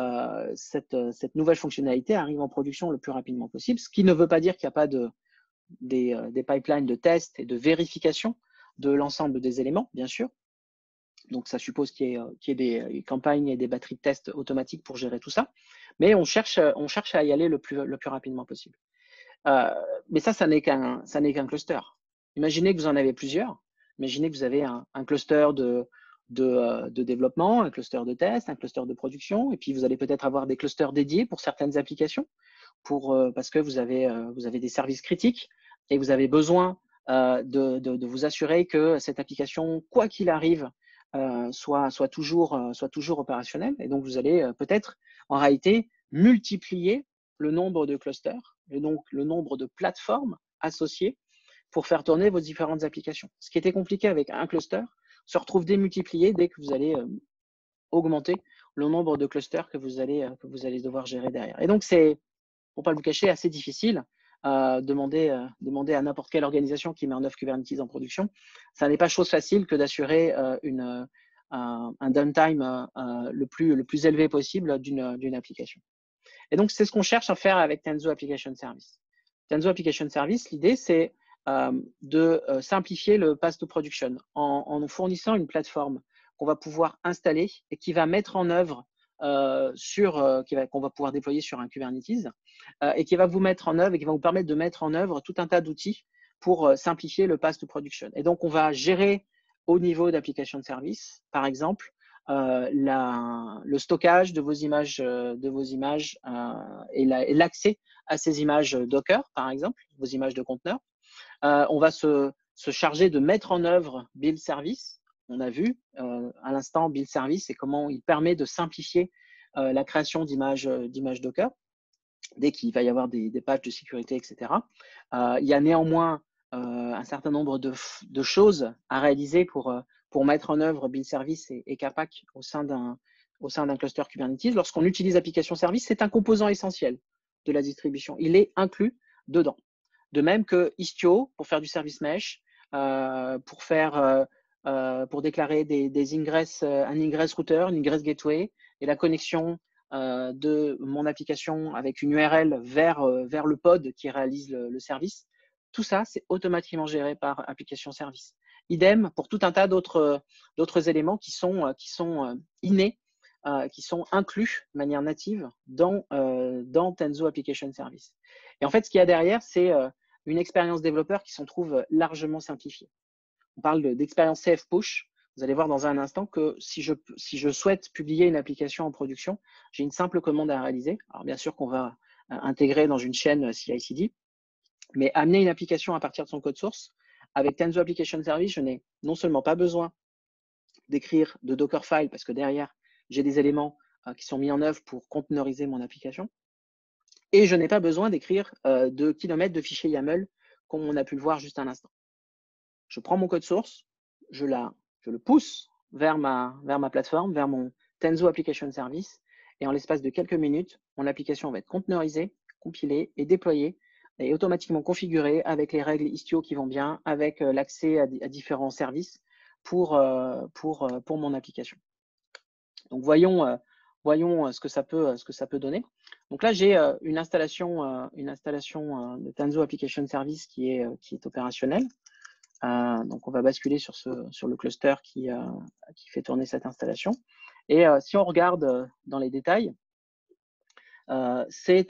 cette nouvelle fonctionnalité arrive en production le plus rapidement possible, ce qui ne veut pas dire qu'il n'y a pas des pipelines de test et de vérification de l'ensemble des éléments, bien sûr. Donc, ça suppose qu'il y ait des campagnes et des batteries de tests automatiques pour gérer tout ça. Mais on cherche à y aller le plus rapidement possible. Mais ça n'est qu'un cluster. Imaginez que vous en avez plusieurs. Imaginez que vous avez un cluster de développement, un cluster de test, un cluster de production, et puis vous allez peut-être avoir des clusters dédiés pour certaines applications, parce que vous avez des services critiques et vous avez besoin de vous assurer que cette application, quoi qu'il arrive, soit toujours opérationnel. Et donc, vous allez peut-être, en réalité, multiplier le nombre de clusters, et donc le nombre de plateformes associées pour faire tourner vos différentes applications. Ce qui était compliqué avec un cluster se retrouve démultiplié dès que vous allez augmenter le nombre de clusters que vous allez devoir gérer derrière. Et donc, c'est, pour ne pas vous cacher, assez difficile. Demander à n'importe quelle organisation qui met en œuvre Kubernetes en production, ça n'est pas chose facile que d'assurer un downtime le plus élevé possible d'une application. Et donc, c'est ce qu'on cherche à faire avec Tenzo Application Service. Tenzo Application Service, l'idée, c'est de simplifier le path to production en nous fournissant une plateforme qu'on va pouvoir installer et qui va mettre en œuvre qu'on va pouvoir déployer sur un Kubernetes et qui va vous mettre en œuvre et qui va vous permettre de mettre en œuvre tout un tas d'outils pour simplifier le path to production. Et donc, on va gérer au niveau d'application de service, par exemple, le stockage de vos images, et l'accès à ces images Docker, par exemple, vos images de conteneurs. On va se charger de mettre en œuvre Build Service. On a vu à l'instant Build Service et comment il permet de simplifier la création d'images Docker dès qu'il va y avoir des patchs de sécurité, etc. Il y a néanmoins un certain nombre de choses à réaliser pour mettre en œuvre Build Service et Capac au sein d'un cluster Kubernetes. Lorsqu'on utilise Application Service, c'est un composant essentiel de la distribution. Il est inclus dedans. De même que Istio pour faire du service mesh, pour déclarer des ingress, un ingress router, une ingress gateway et la connexion de mon application avec une URL vers le pod qui réalise le service. Tout ça, c'est automatiquement géré par application service. Idem pour tout un tas d'autres éléments qui sont innés, qui sont inclus de manière native dans Tenzo Application Service. Et en fait, ce qu'il y a derrière, c'est une expérience développeur qui s'en trouve largement simplifiée. On parle d'expérience CF Push. Vous allez voir dans un instant que si je souhaite publier une application en production, j'ai une simple commande à réaliser. Alors bien sûr qu'on va intégrer dans une chaîne CI/CD, mais amener une application à partir de son code source, avec Tenzo Application Service, je n'ai non seulement pas besoin d'écrire de Dockerfile, parce que derrière, j'ai des éléments qui sont mis en œuvre pour containeriser mon application, et je n'ai pas besoin d'écrire de kilomètres de fichiers YAML, comme on a pu le voir juste un instant. Je prends mon code source, je le pousse vers ma plateforme, vers mon Tenzo Application Service, et en l'espace de quelques minutes, mon application va être conteneurisée, compilée et déployée, et automatiquement configurée avec les règles Istio qui vont bien, avec l'accès à différents services pour mon application. Donc, voyons ce que ça peut donner. Donc là, j'ai une installation de Tenzo Application Service qui est opérationnelle. Donc, on va basculer sur le cluster qui fait tourner cette installation. Et si on regarde dans les détails, on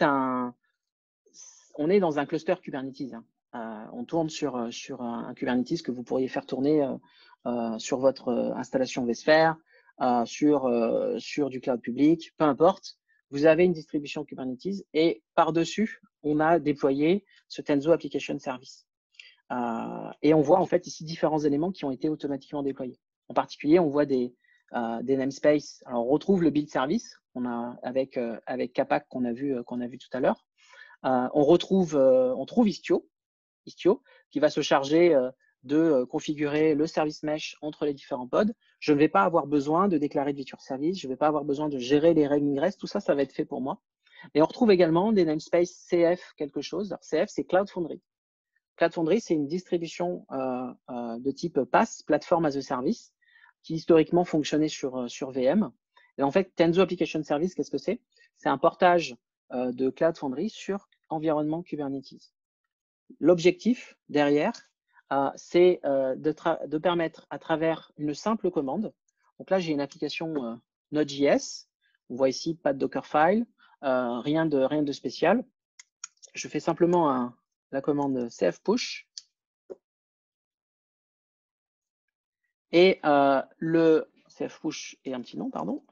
est dans un cluster Kubernetes. On tourne sur un Kubernetes que vous pourriez faire tourner sur votre installation vSphere, sur du cloud public, peu importe. Vous avez une distribution Kubernetes et par-dessus, on a déployé ce Tenzo Application Service. Et on voit en fait ici différents éléments qui ont été automatiquement déployés. En particulier, on voit des namespaces. Alors, on retrouve le build service avec Capac qu'on a vu tout à l'heure. On trouve Istio qui va se charger de configurer le service mesh entre les différents pods. Je ne vais pas avoir besoin de déclarer de feature service, je ne vais pas avoir besoin de gérer les règles ingress, tout ça, ça va être fait pour moi. Et on retrouve également des namespaces CF quelque chose. Alors, CF, c'est Cloud Foundry. Cloud Foundry, c'est une distribution de type PaaS, Platform as a Service, qui historiquement fonctionnait sur VM. Et en fait, Tenzo Application Service, qu'est-ce que c'est? C'est un portage de Cloud Foundry sur environnement Kubernetes. L'objectif derrière, c'est de permettre à travers une simple commande, donc là j'ai une application Node.js, on voit ici pas de Dockerfile, rien de spécial. Je fais simplement la commande CF push et le CF push est un petit nom, pardon.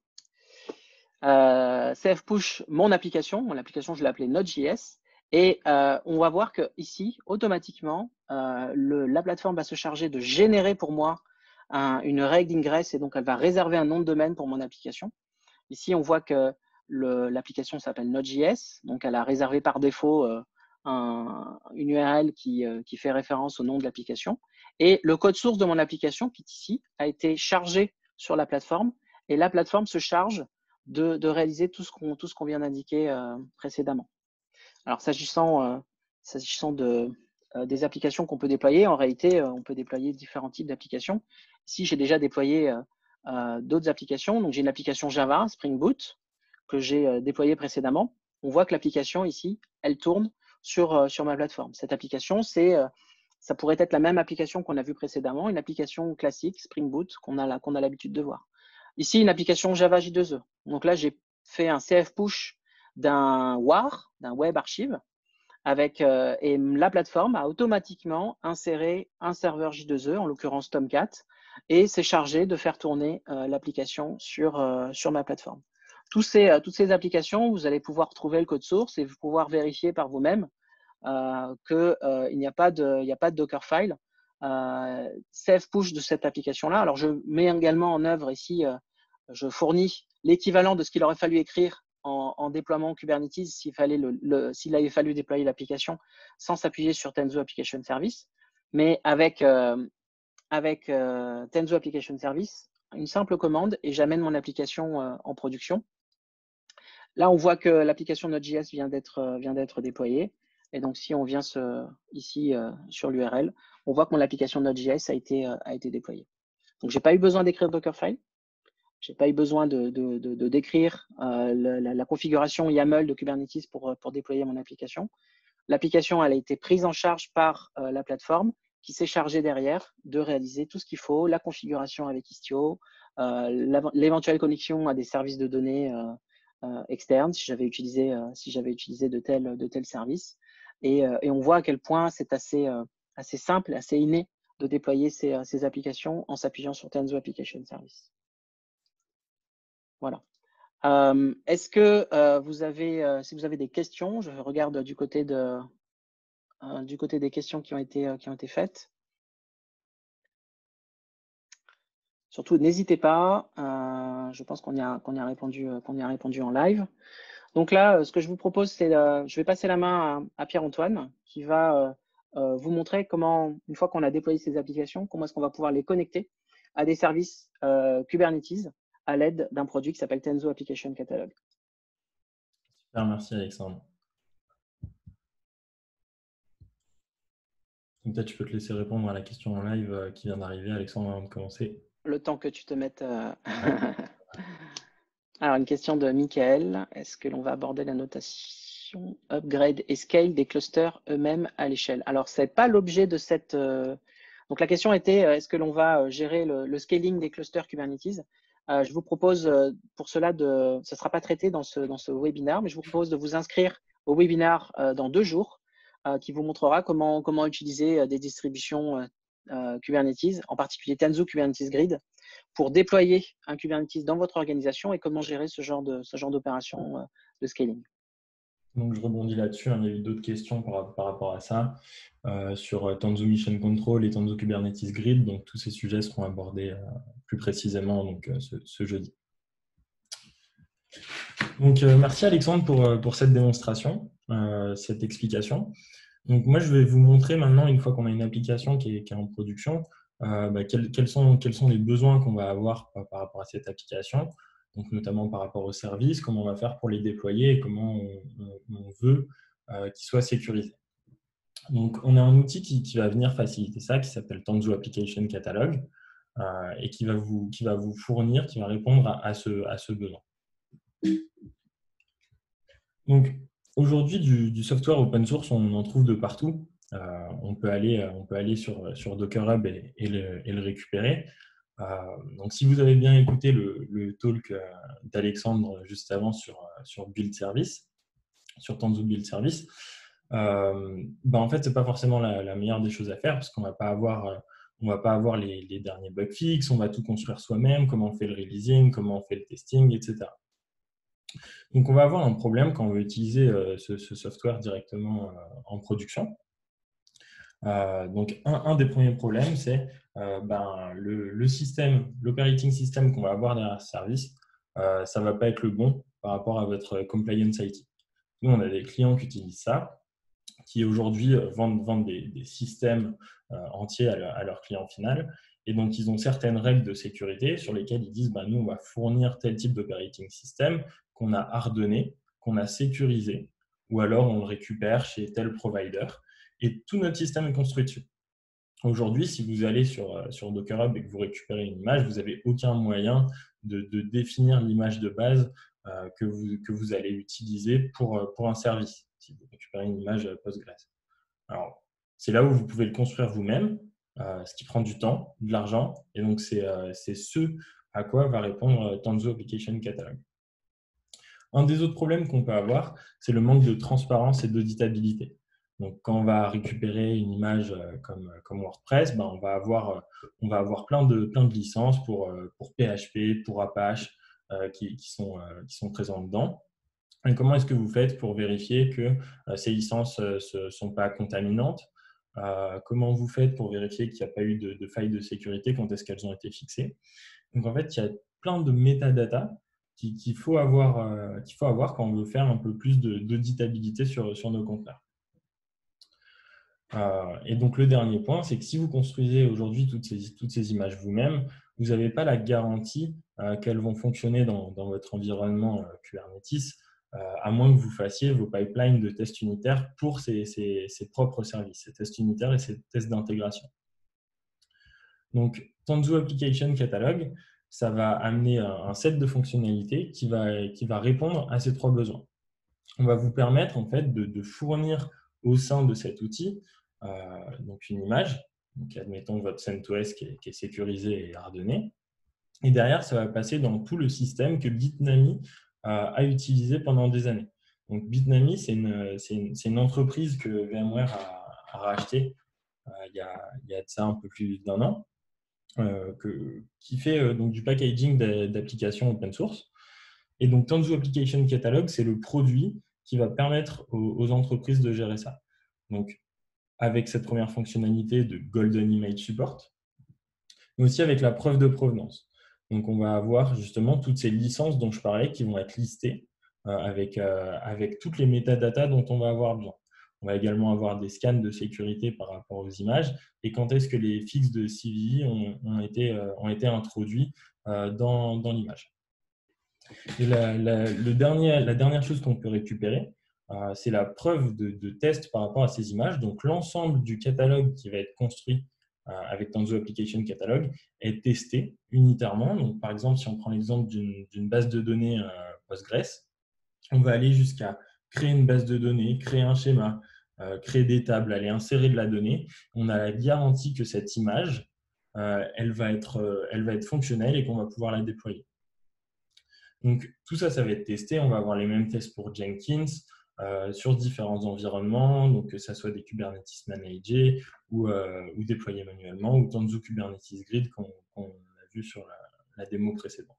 CF push mon application je l'ai appelée Node.js et on va voir que ici automatiquement la plateforme va se charger de générer pour moi une règle d'ingress et donc elle va réserver un nom de domaine pour mon application. Ici on voit que l'application s'appelle Node.js, donc elle a réservé par défaut une URL qui fait référence au nom de l'application. Et le code source de mon application, qui est ici, a été chargé sur la plateforme. Et la plateforme se charge de réaliser tout ce qu'on vient d'indiquer précédemment. Alors, s'agissant des applications qu'on peut déployer, en réalité, on peut déployer différents types d'applications. Ici, j'ai déjà déployé d'autres applications. Donc, j'ai une application Java, Spring Boot, que j'ai déployée précédemment. On voit que l'application ici, elle tourne sur ma plateforme. Cette application, ça pourrait être la même application qu'on a vue précédemment, une application classique, Spring Boot, qu'on a l'habitude de voir. Ici, une application Java J2E. Donc là, j'ai fait un CF push d'un WAR, d'un Web Archive, et la plateforme a automatiquement inséré un serveur J2E, en l'occurrence Tomcat, et s'est chargé de faire tourner l'application sur ma plateforme. Toutes ces applications, vous allez pouvoir trouver le code source et pouvoir vérifier par vous-même qu'il n'y a pas de Dockerfile. CF push de cette application-là. Alors, je mets également en œuvre ici, je fournis l'équivalent de ce qu'il aurait fallu écrire en déploiement Kubernetes s'il avait fallu déployer l'application sans s'appuyer sur Tenzo Application Service. Mais avec Tenzo Application Service, une simple commande et j'amène mon application en production. Là, on voit que l'application Node.js vient d'être déployée. Et donc, si on vient ici sur l'URL, on voit que mon application Node.js a été déployée. Donc, je n'ai pas eu besoin d'écrire Dockerfile. Je n'ai pas eu besoin de décrire la configuration YAML de Kubernetes pour déployer mon application. L'application, elle a été prise en charge par la plateforme qui s'est chargée derrière de réaliser tout ce qu'il faut, la configuration avec Istio, l'éventuelle connexion à des services de données externes si j'avais utilisé de tels services. Et on voit à quel point c'est assez simple, assez inné de déployer ces applications en s'appuyant sur Tanzu Application Service. Voilà. Est-ce que si vous avez des questions, je regarde du côté des questions qui ont été faites. Surtout, n'hésitez pas. Je pense qu'on y a répondu en live. Donc là, ce que je vous propose, c'est je vais passer la main à Pierre-Antoine qui va vous montrer comment, une fois qu'on a déployé ces applications, comment est-ce qu'on va pouvoir les connecter à des services Kubernetes à l'aide d'un produit qui s'appelle Tanzu Application Catalog. Super, merci Alexandre. Peut-être tu peux te laisser répondre à la question en live qui vient d'arriver, Alexandre, avant de commencer. Le temps que tu te mettes… Alors, une question de Michael. Est-ce que l'on va aborder la notation, upgrade et scale des clusters eux-mêmes à l'échelle? Alors, ce n'est pas l'objet de cette… Donc, la question était, est-ce que l'on va gérer le scaling des clusters Kubernetes? Je vous propose pour cela ce ne sera pas traité dans ce webinaire, mais je vous propose de vous inscrire au webinaire dans 2 jours qui vous montrera comment utiliser des distributions Kubernetes, en particulier Tanzu Kubernetes Grid, pour déployer un Kubernetes dans votre organisation et comment gérer ce genre d'opération de scaling. Donc, je rebondis là-dessus. Il y a eu d'autres questions par rapport à ça sur Tanzu Mission Control et Tanzu Kubernetes Grid. Donc, tous ces sujets seront abordés plus précisément donc, ce jeudi. Donc, merci Alexandre pour cette démonstration, cette explication. Donc, moi, je vais vous montrer maintenant, une fois qu'on a une application qui est en production, quels sont les besoins qu'on va avoir par rapport à cette application, donc notamment par rapport aux services, comment on va faire pour les déployer et comment on veut qu'ils soient sécurisés. Donc, on a un outil qui va venir faciliter ça, qui s'appelle Tanzu Application Catalog et qui va vous fournir, qui va répondre à ce besoin. Donc, aujourd'hui, du software open source, on en trouve de partout. On peut aller sur Docker Hub et le récupérer. Donc, si vous avez bien écouté le talk d'Alexandre juste avant sur Build Service, sur Tanzu Build Service, en fait, ce n'est pas forcément la meilleure des choses à faire parce qu'on ne va pas avoir les derniers bug fixes, on va tout construire soi-même, comment on fait le releasing, comment on fait le testing, etc. Donc, on va avoir un problème quand on veut utiliser ce software directement en production. Donc, un des premiers problèmes, c'est le système, l'operating system qu'on va avoir derrière ce service, ça ne va pas être le bon par rapport à votre compliance IT. Nous, on a des clients qui utilisent ça, qui aujourd'hui vendent des systèmes entiers à leur client final. Et donc, ils ont certaines règles de sécurité sur lesquelles ils disent nous, on va fournir tel type d'operating system qu'on a hardené, qu'on a sécurisé, ou alors on le récupère chez tel provider. Et tout notre système est construit dessus. Aujourd'hui, si vous allez sur Docker Hub et que vous récupérez une image, vous n'avez aucun moyen de définir l'image de base que vous allez utiliser pour un service, si vous récupérez une image Postgres. Alors, c'est là où vous pouvez le construire vous-même, ce qui prend du temps, de l'argent, et donc c'est ce à quoi va répondre Tanzu Application Catalog. Un des autres problèmes qu'on peut avoir, c'est le manque de transparence et d'auditabilité. Donc, quand on va récupérer une image comme WordPress, on va avoir plein de licences pour PHP, pour Apache qui sont présentes dedans. Et comment est-ce que vous faites pour vérifier que ces licences ne sont pas contaminantes? Comment vous faites pour vérifier qu'il n'y a pas eu de failles de sécurité? Quand est-ce qu'elles ont été fixées? Donc, en fait, il y a plein de métadata qu'il faut avoir quand on veut faire un peu plus d'auditabilité sur nos conteneurs. Et donc, le dernier point, c'est que si vous construisez aujourd'hui toutes ces images vous-même, vous n'avez pas la garantie qu'elles vont fonctionner dans votre environnement Kubernetes, à moins que vous fassiez vos pipelines de tests unitaires pour ces propres services, ces tests unitaires et ces tests d'intégration. Donc, Tanzu Application Catalog, ça va amener un set de fonctionnalités qui va répondre à ces 3 besoins. On va vous permettre en fait de fournir au sein de cet outil donc une image, donc admettons votre CentOS qui est sécurisé et hardené. Et derrière, ça va passer dans tout le système que Bitnami a utilisé pendant des années. Donc Bitnami, c'est une entreprise que VMware a rachetée il y a de ça un peu plus d'1 an, qui fait donc du packaging d'applications open source. Et donc Tanzu Application Catalog, c'est le produit qui va permettre aux entreprises de gérer ça. Donc avec cette première fonctionnalité de Golden Image Support, mais aussi avec la preuve de provenance. Donc, on va avoir justement toutes ces licences dont je parlais qui vont être listées avec toutes les métadatas dont on va avoir besoin. On va également avoir des scans de sécurité par rapport aux images et quand est-ce que les fixes de CVE ont été introduits dans l'image. Et la dernière chose qu'on peut récupérer, c'est la preuve de test par rapport à ces images. Donc, l'ensemble du catalogue qui va être construit avec Tanzu Application Catalog est testé unitairement. Donc, par exemple, si on prend l'exemple d'une base de données Postgres, on va aller jusqu'à créer une base de données, créer un schéma, créer des tables, aller insérer de la donnée. On a la garantie que cette image, elle va être fonctionnelle et qu'on va pouvoir la déployer. Donc, tout ça, ça va être testé. On va avoir les mêmes tests pour Jenkins sur différents environnements, donc que ce soit des Kubernetes managés ou déployés manuellement, ou Tanzu Kubernetes Grid qu'on a vu sur la démo précédente.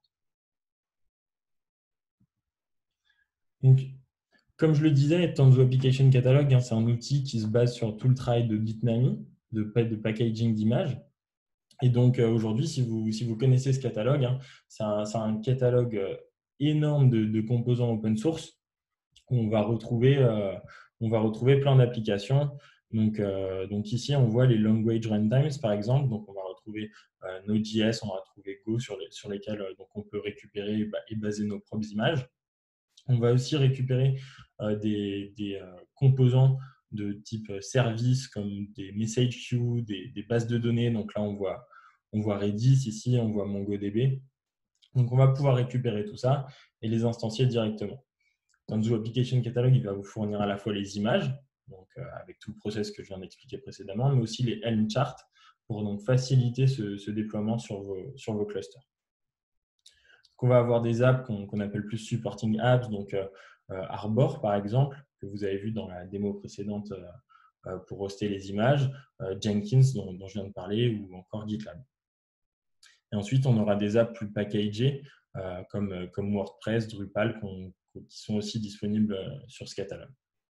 Donc, comme je le disais, Tanzu Application Catalog, c'est un outil qui se base sur tout le travail de Bitnami, de packaging d'images. Et donc, aujourd'hui, si vous connaissez ce catalogue, c'est un catalogue énorme de composants open source. On va retrouver plein d'applications. Donc ici, on voit les language runtimes, par exemple. Donc, on va retrouver Node.js, on va retrouver Go sur lesquels donc on peut récupérer et baser nos propres images. On va aussi récupérer des composants de type service comme des message queues, des bases de données. Donc là, on voit Redis ici, on voit MongoDB. Donc, on va pouvoir récupérer tout ça et les instancier directement. Tanzu Application Catalog, il va vous fournir à la fois les images, donc avec tout le process que je viens d'expliquer précédemment, mais aussi les Helm charts pour donc faciliter ce déploiement sur vos clusters. Donc, on va avoir des apps qu'on appelle plus supporting apps, donc Arbor par exemple, que vous avez vu dans la démo précédente pour hoster les images, Jenkins dont je viens de parler, ou encore GitLab. Et ensuite, on aura des apps plus packagées comme WordPress, Drupal, qui sont aussi disponibles sur ce catalogue.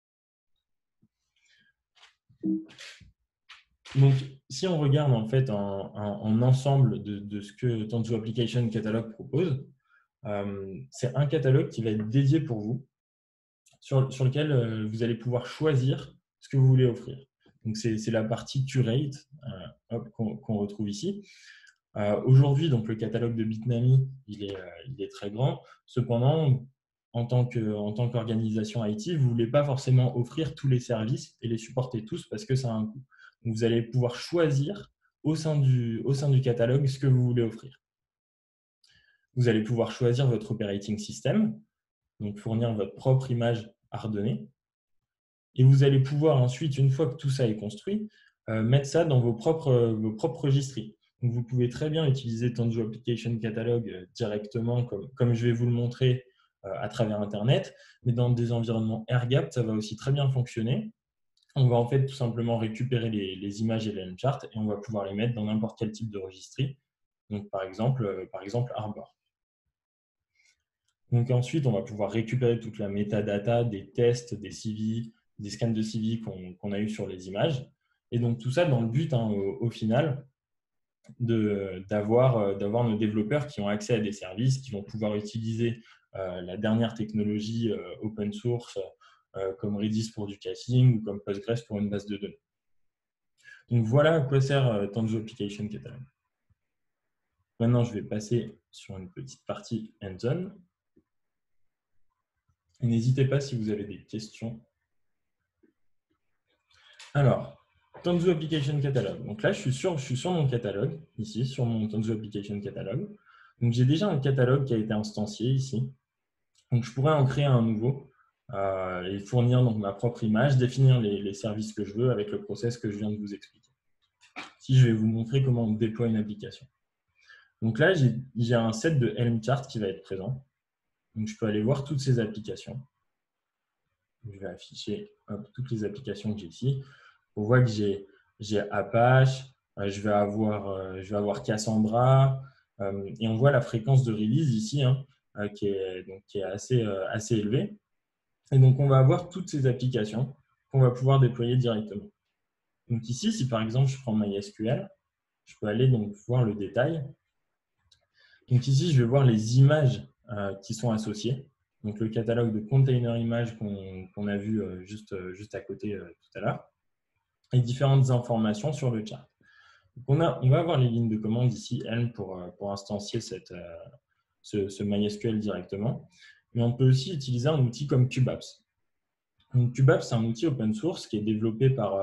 Donc, si on regarde en fait en ensemble de ce que Tanzu Application Catalog propose, c'est un catalogue qui va être dédié pour vous, sur lequel vous allez pouvoir choisir ce que vous voulez offrir. Donc, c'est la partie Curate qu'on retrouve ici. Aujourd'hui, donc le catalogue de Bitnami, il est très grand. Cependant, en tant qu'organisation IT, vous ne voulez pas forcément offrir tous les services et les supporter tous parce que ça a un coût. Donc, vous allez pouvoir choisir au sein du catalogue ce que vous voulez offrir. Vous allez pouvoir choisir votre operating system, donc fournir votre propre image hardenée. Et vous allez pouvoir ensuite, une fois que tout ça est construit, mettre ça dans vos propres registries. Donc, vous pouvez très bien utiliser Tanzu Application Catalog directement, comme je vais vous le montrer à travers Internet, mais dans des environnements air-gapped, ça va aussi très bien fonctionner. On va en fait tout simplement récupérer les images et les Helm charts et on va pouvoir les mettre dans n'importe quel type de registry. Donc, par exemple Arbor. Donc, ensuite, on va pouvoir récupérer toute la métadata des tests, des CV, des scans de CV qu'on a eu sur les images. Et donc, tout ça dans le but, au final, d'avoir nos développeurs qui ont accès à des services, qui vont pouvoir utiliser la dernière technologie open source comme Redis pour du caching ou comme Postgres pour une base de données. Donc voilà à quoi sert Tanzu Application Catalog. Maintenant, je vais passer sur une petite partie hands-on. N'hésitez pas si vous avez des questions. Alors, Tanzu Application Catalog. Donc là, je suis sur mon catalogue, ici, sur mon Tanzu Application Catalog. Donc, j'ai déjà un catalogue qui a été instancié ici. Donc, je pourrais en créer un nouveau et fournir donc ma propre image, définir les services que je veux avec le process que je viens de vous expliquer. Ici, je vais vous montrer comment on déploie une application. Donc là, j'ai un set de Helm chart qui va être présent. Donc, je peux aller voir toutes ces applications. Je vais afficher toutes les applications que j'ai ici. On voit que j'ai Apache, je vais avoir Cassandra, et on voit la fréquence de release ici qui est assez élevée. Et donc, on va avoir toutes ces applications qu'on va pouvoir déployer directement. Donc ici, si par exemple, je prends MySQL, je peux aller donc voir le détail. Donc ici, je vais voir les images qui sont associées. Donc le catalogue de container images qu'on a vu juste à côté tout à l'heure. Et différentes informations sur le chart. Donc on va avoir les lignes de commande ici, Helm, pour instancier ce MySQL directement. Mais on peut aussi utiliser un outil comme KubeApps. Donc, KubeApps, c'est un outil open source qui est développé par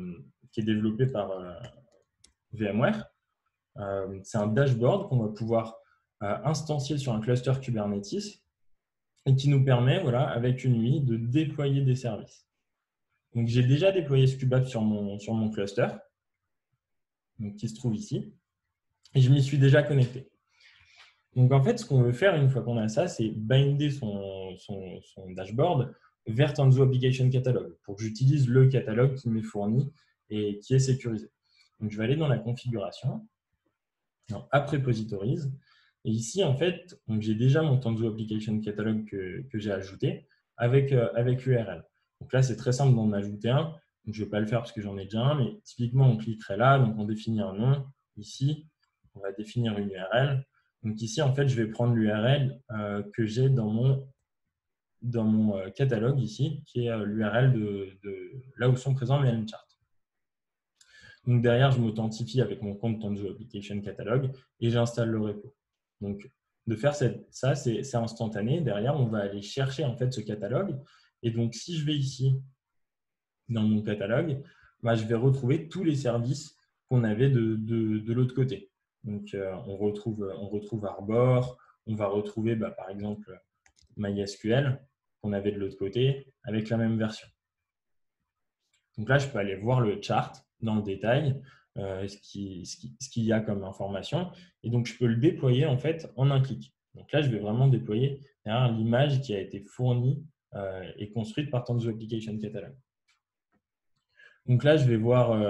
VMware. C'est un dashboard qu'on va pouvoir instancier sur un cluster Kubernetes et qui nous permet, voilà, avec une UI, de déployer des services. Donc, j'ai déjà déployé ce KubeApps sur mon cluster, donc, qui se trouve ici, et je m'y suis déjà connecté. Donc, en fait, ce qu'on veut faire une fois qu'on a ça, c'est binder son dashboard vers Tanzu Application Catalog pour que j'utilise le catalogue qui m'est fourni et qui est sécurisé. Donc, je vais aller dans la configuration, dans App Repositories, et ici, en fait, j'ai déjà mon Tanzu Application Catalog que j'ai ajouté avec l'URL. Donc là, c'est très simple d'en ajouter un. Donc, je ne vais pas le faire parce que j'en ai déjà un, mais typiquement, on cliquerait là, donc on définit un nom. Ici, on va définir une URL. Donc ici, en fait, je vais prendre l'URL que j'ai dans mon catalogue ici, qui est l'URL de là où sont présents mes Helm charts. Donc derrière, je m'authentifie avec mon compte Tanzu Application Catalog et j'installe le repo. Donc de faire ça, c'est instantané. Derrière, on va aller chercher en fait ce catalogue. Et donc si je vais ici dans mon catalogue, je vais retrouver tous les services qu'on avait de l'autre côté. Donc on retrouve Arbor, on va retrouver par exemple MySQL qu'on avait de l'autre côté avec la même version. Donc là, je peux aller voir le chart dans le détail, ce qu'il y a comme information. Et donc, je peux le déployer en fait en un clic. Donc là, je vais vraiment déployer l'image qui a été fournie et construite par Tanzu Application Catalog. Donc là, je vais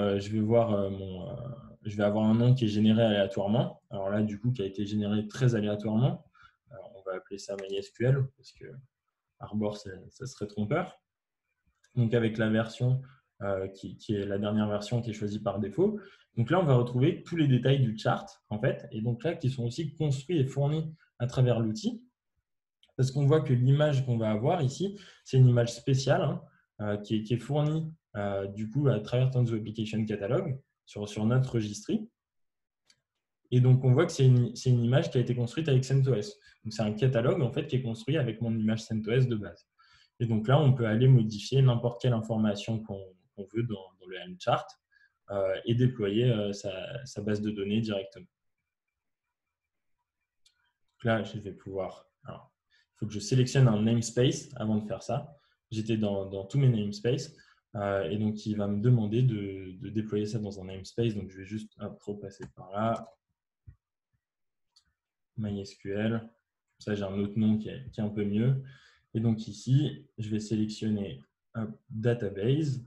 avoir un nom qui est généré aléatoirement. Alors là, du coup, qui a été généré très aléatoirement. Alors, on va appeler ça MySQL parce que Arbor, ça serait trompeur. Donc avec la version qui est la dernière version qui est choisie par défaut. Donc là, on va retrouver tous les détails du chart, en fait, et donc là, qui sont aussi construits et fournis à travers l'outil. Parce qu'on voit que l'image qu'on va avoir ici, c'est une image spéciale qui est fournie du coup à travers Tanzu Application Catalog sur notre registry. Et donc, on voit que c'est une image qui a été construite avec CentOS. Donc, c'est un catalogue en fait, qui est construit avec mon image CentOS de base. Et donc là, on peut aller modifier n'importe quelle information qu'on veut dans le Helm chart et déployer sa base de données directement. Donc là, je vais pouvoir… Alors, il faut que je sélectionne un namespace avant de faire ça. J'étais dans tous mes namespaces et donc il va me demander de déployer ça dans un namespace. Donc, je vais juste repasser par là. MySQL. Comme ça, j'ai un autre nom qui est un peu mieux. Et donc ici, je vais sélectionner un database.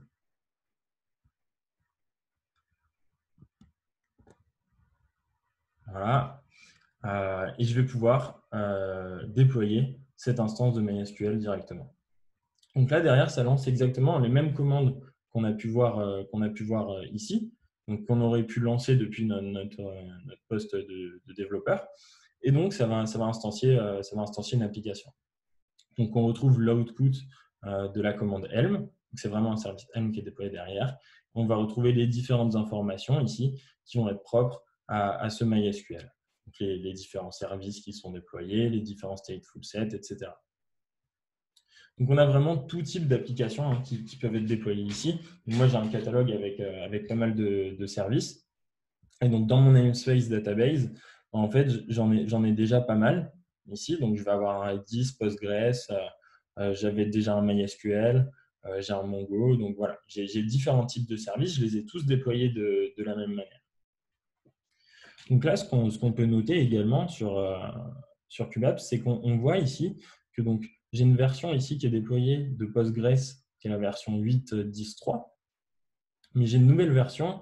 Voilà. Et je vais pouvoir déployer cette instance de MySQL directement. Donc là, derrière, ça lance exactement les mêmes commandes qu'on a pu voir ici, donc qu'on aurait pu lancer depuis notre poste de développeur. Et donc, ça va instancier une application. Donc, on retrouve l'output de la commande Helm. C'est vraiment un service Helm qui est déployé derrière. On va retrouver les différentes informations ici qui vont être propres à ce MySQL. Donc, les différents services qui sont déployés, les différents stateful sets, etc. Donc, on a vraiment tout type d'applications qui peuvent être déployées ici. Donc, moi, j'ai un catalogue avec pas mal de services. Et donc, dans mon namespace database, En fait, j'en ai déjà pas mal ici. Donc, je vais avoir un Redis, Postgres, j'avais déjà un MySQL, j'ai un Mongo. Donc, voilà, j'ai différents types de services. Je les ai tous déployés de la même manière. Donc là, ce qu'on peut noter également sur Kubeapps, c'est qu'on voit ici que j'ai une version ici qui est déployée de Postgres, qui est la version 8.10.3. Mais j'ai une nouvelle version,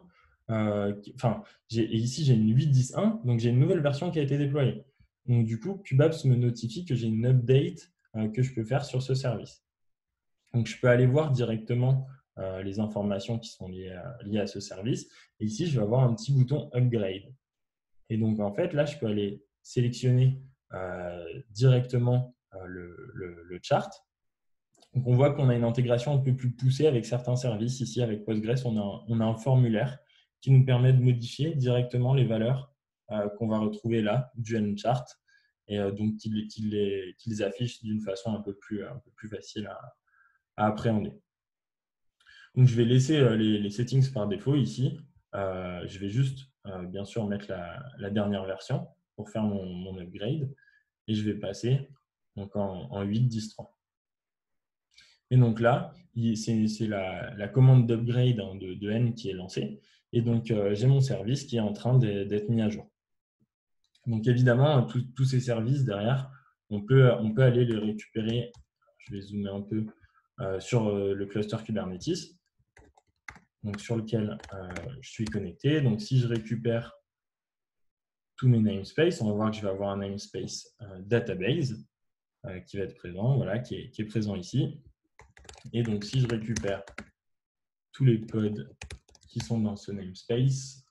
ici j'ai une 8.10.1, donc j'ai une nouvelle version qui a été déployée. Donc du coup, Kubeapps me notifie que j'ai une update que je peux faire sur ce service. Donc je peux aller voir directement les informations qui sont liées à ce service. Et ici, je vais avoir un petit bouton Upgrade. Et donc en fait, là, je peux aller sélectionner directement le chart. Donc, on voit qu'on a une intégration un peu plus poussée avec certains services. Ici, avec Postgres, on a un formulaire qui nous permet de modifier directement les valeurs qu'on va retrouver là du Helm-chart et donc qui les affiche d'une façon un peu plus facile à appréhender. Donc, je vais laisser les settings par défaut ici. Je vais juste, bien sûr, mettre la dernière version pour faire mon upgrade et je vais passer donc, en 8.10.3. Et donc là, c'est la commande d'upgrade de N qui est lancée. Et donc, j'ai mon service qui est en train d'être mis à jour. Donc, évidemment, tous ces services derrière, on peut aller les récupérer. Je vais zoomer un peu sur le cluster Kubernetes, donc sur lequel je suis connecté. Donc, si je récupère tous mes namespaces, on va voir que je vais avoir un namespace database qui va être présent, voilà, qui est présent ici. Et donc, si je récupère tous les pods qui sont dans ce namespace,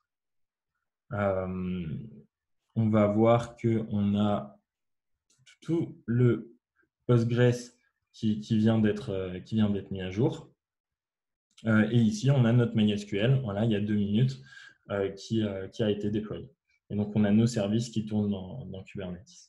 on va voir qu'on a tout le Postgres qui vient d'être mis à jour. Et ici, on a notre MySQL, voilà, il y a 2 minutes, qui a été déployé. Et donc, on a nos services qui tournent dans Kubernetes.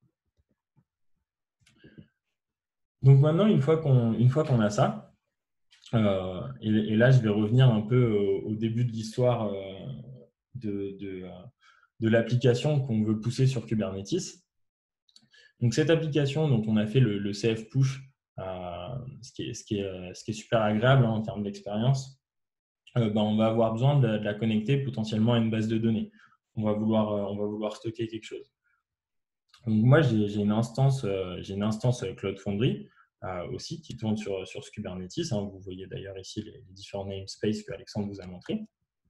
Donc maintenant, une fois qu'on a ça, et là, je vais revenir un peu au début de l'histoire de l'application qu'on veut pousser sur Kubernetes. Donc, cette application, donc, on a fait le CF push, ce qui est super agréable en termes d'expérience. On va avoir besoin de la connecter potentiellement à une base de données. On va vouloir stocker quelque chose. Donc, moi, j'ai une instance Cloud Foundry aussi qui tourne sur ce Kubernetes. Vous voyez d'ailleurs ici les différents namespaces que Alexandre vous a montrés.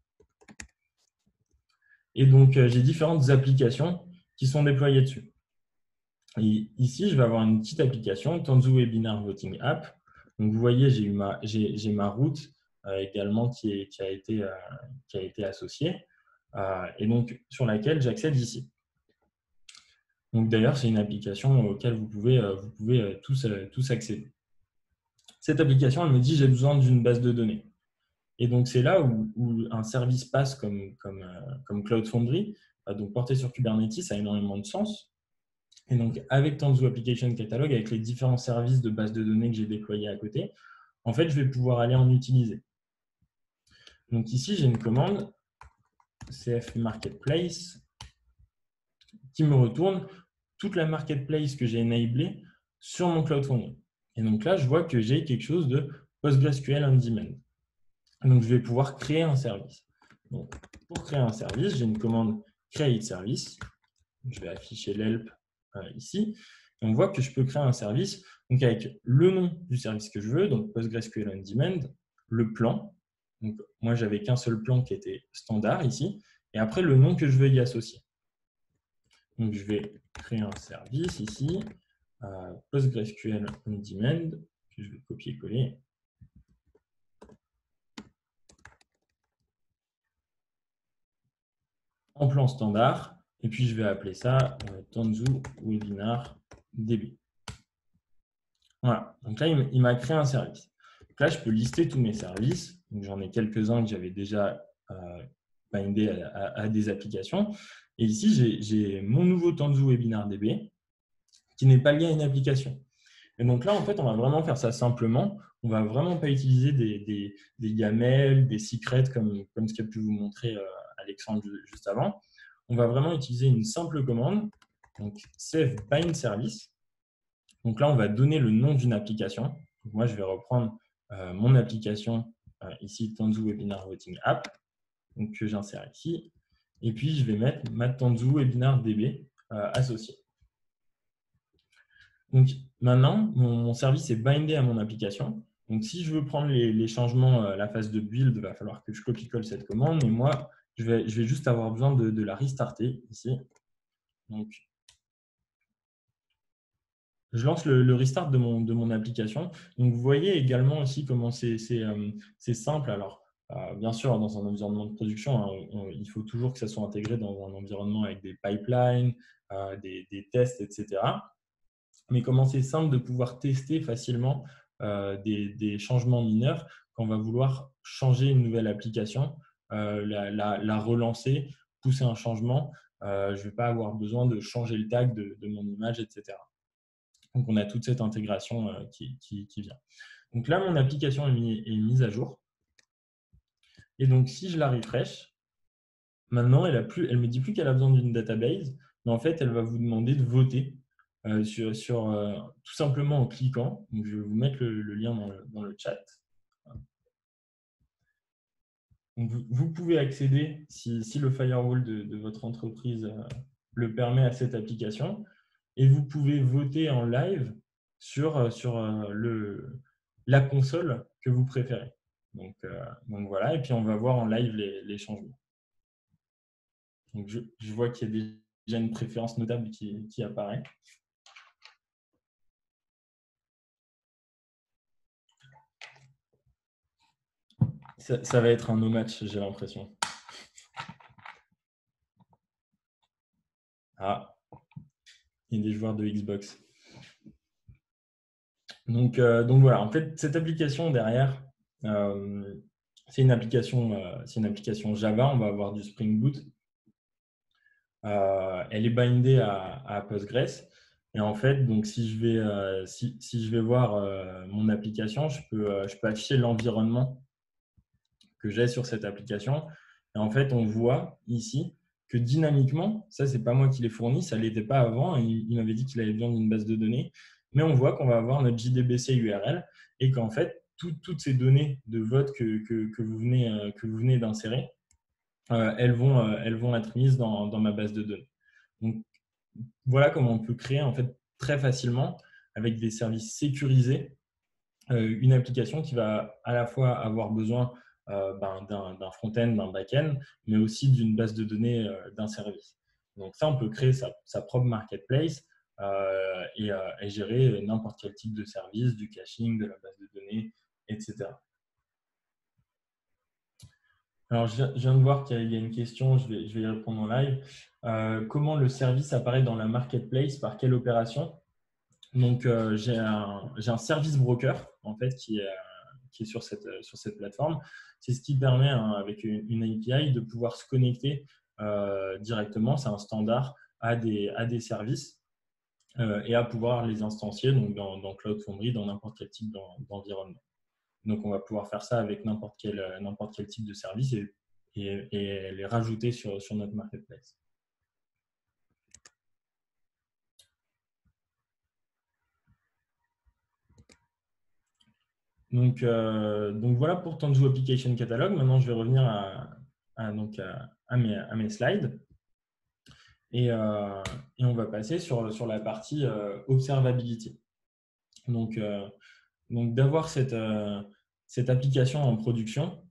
Et donc, j'ai différentes applications qui sont déployées dessus. Et ici, je vais avoir une petite application, Tanzu Webinar Voting App. Donc, vous voyez, j'ai ma route également qui a été associée et donc sur laquelle j'accède ici. Donc, d'ailleurs, c'est une application auquel vous pouvez tous accéder. Cette application, elle me dit j'ai besoin d'une base de données. Et donc, c'est là où un service passe comme Cloud Foundry, donc porté sur Kubernetes, a énormément de sens. Et donc, avec Tanzu Application Catalog, avec les différents services de base de données que j'ai déployés à côté, en fait, je vais pouvoir aller en utiliser. Donc ici, j'ai une commande CF Marketplace qui me retourne toute la marketplace que j'ai enablée sur mon Cloud Foundry. Et donc là, je vois que j'ai quelque chose de PostgreSQL on demand. Donc, je vais pouvoir créer un service. Donc, pour créer un service, j'ai une commande create service. Je vais afficher l'help ici. Et on voit que je peux créer un service donc avec le nom du service que je veux, donc PostgreSQL on demand, le plan. Donc, moi, j'avais qu'un seul plan qui était standard ici. Et après, le nom que je veux y associer. Donc, je vais créer un service ici, PostgreSQL on demand, que je vais copier-coller. En plan standard. Et puis, je vais appeler ça Tanzu Webinar DB. Voilà. Donc là, il m'a créé un service. Donc là, je peux lister tous mes services. J'en ai quelques-uns que j'avais déjà bindés à des applications. Et ici, j'ai mon nouveau Tanzu Webinar DB qui n'est pas lié à une application. Et donc là, en fait, on va vraiment faire ça simplement. On ne va vraiment pas utiliser des YAML, des secrets comme ce qu'a pu vous montrer Alexandre juste avant. on va vraiment utiliser une simple commande, donc save bind service. Donc là, on va donner le nom d'une application. Donc moi, je vais reprendre mon application ici, Tanzu Webinar Voting App, donc que j'insère ici. Et puis, je vais mettre ma Tanzu Webinar DB associée. Donc maintenant, mon service est bindé à mon application. Donc si je veux prendre les changements, la phase de build, il va falloir que je copie-colle cette commande. Mais moi, je vais juste avoir besoin de la restarter ici. Donc, je lance le restart de mon application. Donc, vous voyez également aussi comment c'est simple. Alors, bien sûr, dans un environnement de production, hein, il faut toujours que ça soit intégré dans un environnement avec des pipelines, des tests, etc. Mais comment c'est simple de pouvoir tester facilement des changements mineurs quand on va vouloir changer une nouvelle application, la relancer, pousser un changement. Je ne vais pas avoir besoin de changer le tag de mon image, etc. Donc, on a toute cette intégration qui vient. Donc là, mon application est mise à jour. Et donc, si je la refresh, maintenant, elle ne me dit plus qu'elle a besoin d'une database, mais en fait, elle va vous demander de voter tout simplement en cliquant. Donc, je vais vous mettre le lien dans le chat. Donc, vous pouvez accéder, si le firewall de votre entreprise le permet, à cette application. Et vous pouvez voter en live sur la console que vous préférez. Donc voilà, et puis on va voir en live les changements. Donc je vois qu'il y a déjà une préférence notable qui apparaît. Ça va être un no match, j'ai l'impression. Ah, il y a des joueurs de Xbox. Donc voilà, en fait, cette application derrière, c'est une application Java. On va avoir du Spring Boot. Elle est bindée à Postgres. Et en fait, donc, si je vais voir mon application, je peux afficher l'environnement que j'ai sur cette application. Et en fait, on voit ici que dynamiquement, ça, ce n'est pas moi qui l'ai fourni, ça ne l'était pas avant. Il m'avait dit qu'il avait besoin d'une base de données. Mais on voit qu'on va avoir notre JDBC URL et qu'en fait, toutes ces données de vote que vous venez d'insérer, elles vont être mises dans ma base de données. Donc, voilà comment on peut créer en fait très facilement, avec des services sécurisés, une application qui va à la fois avoir besoin d'un front-end, d'un back-end, mais aussi d'une base de données d'un service. Donc ça, on peut créer sa propre marketplace et gérer n'importe quel type de service, du caching, de la base de données, etc. Alors, je viens de voir qu'il y a une question, je vais y répondre en live. Comment le service apparaît dans la marketplace, par quelle opération? Donc, j'ai un service broker en fait, qui est sur cette plateforme. C'est ce qui permet, avec une API, de pouvoir se connecter directement, c'est un standard, à des services et à pouvoir les instancier donc dans Cloud Foundry, dans n'importe quel type d'environnement. Donc, on va pouvoir faire ça avec n'importe quel type de service et les rajouter sur notre marketplace. Donc voilà pour Tanzu Application Catalog. Maintenant, je vais revenir à mes slides. Et on va passer sur la partie observability. Donc d'avoir cette application en production,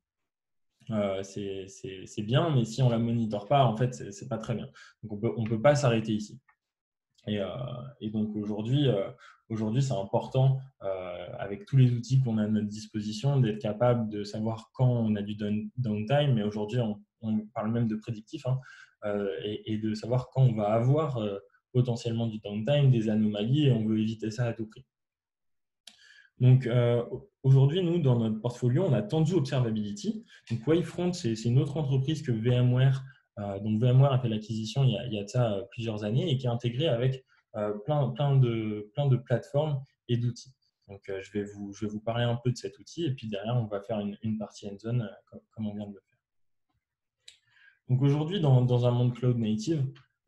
c'est bien, mais si on ne la monitore pas, en fait, ce n'est pas très bien. Donc on ne peut pas s'arrêter ici. Et donc aujourd'hui, c'est important, avec tous les outils qu'on a à notre disposition, d'être capable de savoir quand on a du downtime. Mais aujourd'hui, on parle même de prédictif, hein, et de savoir quand on va avoir potentiellement du downtime, des anomalies, et on veut éviter ça à tout prix. Donc aujourd'hui, nous, dans notre portfolio, on a Tanzu Observability. Donc Wavefront, c'est une autre entreprise que VMware. Donc VMware a fait l'acquisition il y a de ça plusieurs années, et qui est intégrée avec plein de plateformes et d'outils. Donc je vais vous parler un peu de cet outil, et puis derrière, on va faire une partie hands-on comme on vient de le faire. Donc aujourd'hui, dans un monde cloud native,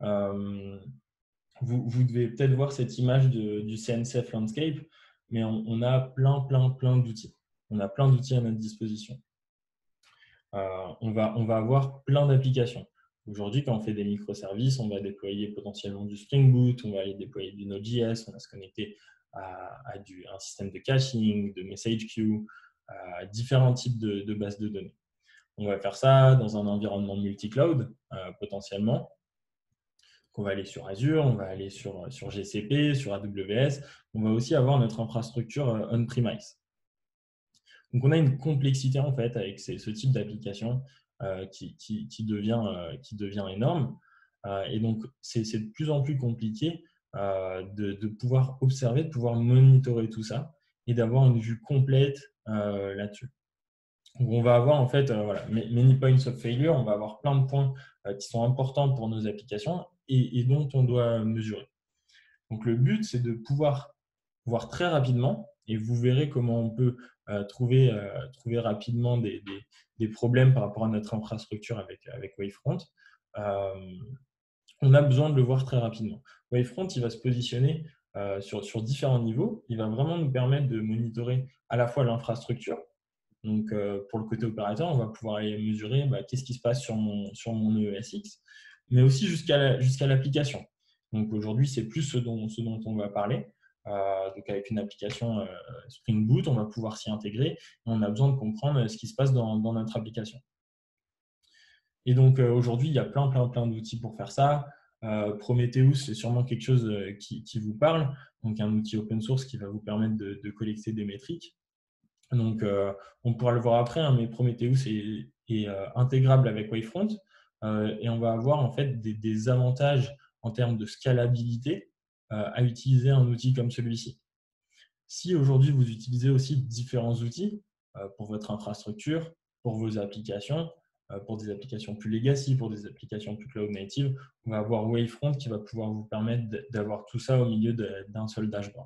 vous devez peut-être voir cette image du CNCF Landscape, mais on a plein d'outils. On a plein d'outils à notre disposition. On va avoir plein d'applications. Aujourd'hui, quand on fait des microservices, on va déployer potentiellement du Spring Boot, on va aller déployer du Node.js, on va se connecter à un système de caching, de message queue, à différents types de bases de données. On va faire ça dans un environnement multi-cloud, potentiellement. On va aller sur Azure, on va aller sur GCP, sur AWS. On va aussi avoir notre infrastructure on-premise. Donc, on a une complexité en fait avec ce type d'application qui devient énorme. Et donc, c'est de plus en plus compliqué de pouvoir observer, de pouvoir monitorer tout ça et d'avoir une vue complète là-dessus. Donc, on va avoir en fait many points of failure, on va avoir plein de points qui sont importants pour nos applications et dont on doit mesurer. Donc, le but, c'est de pouvoir voir très rapidement, et vous verrez comment on peut trouver rapidement des problèmes par rapport à notre infrastructure avec Wavefront. On a besoin de le voir très rapidement. Wavefront, il va se positionner sur différents niveaux. Il va vraiment nous permettre de monitorer à la fois l'infrastructure. Donc, pour le côté opérateur, on va pouvoir aller mesurer qu'est-ce qui se passe sur mon ESX, mais aussi jusqu'à l'application. Donc, aujourd'hui, c'est plus ce dont on va parler. Donc, avec une application Spring Boot, on va pouvoir s'y intégrer. Et on a besoin de comprendre ce qui se passe dans notre application. Et donc, aujourd'hui, il y a plein d'outils pour faire ça. Prometheus, c'est sûrement quelque chose qui vous parle. Donc, un outil open source qui va vous permettre de collecter des métriques. Donc, on pourra le voir après, hein, mais Prometheus est intégrable avec Wavefront et on va avoir en fait des avantages en termes de scalabilité à utiliser un outil comme celui-ci. Si aujourd'hui vous utilisez aussi différents outils pour votre infrastructure, pour vos applications, pour des applications plus legacy, pour des applications plus cloud native, on va avoir Wavefront qui va pouvoir vous permettre d'avoir tout ça au milieu d'un seul dashboard.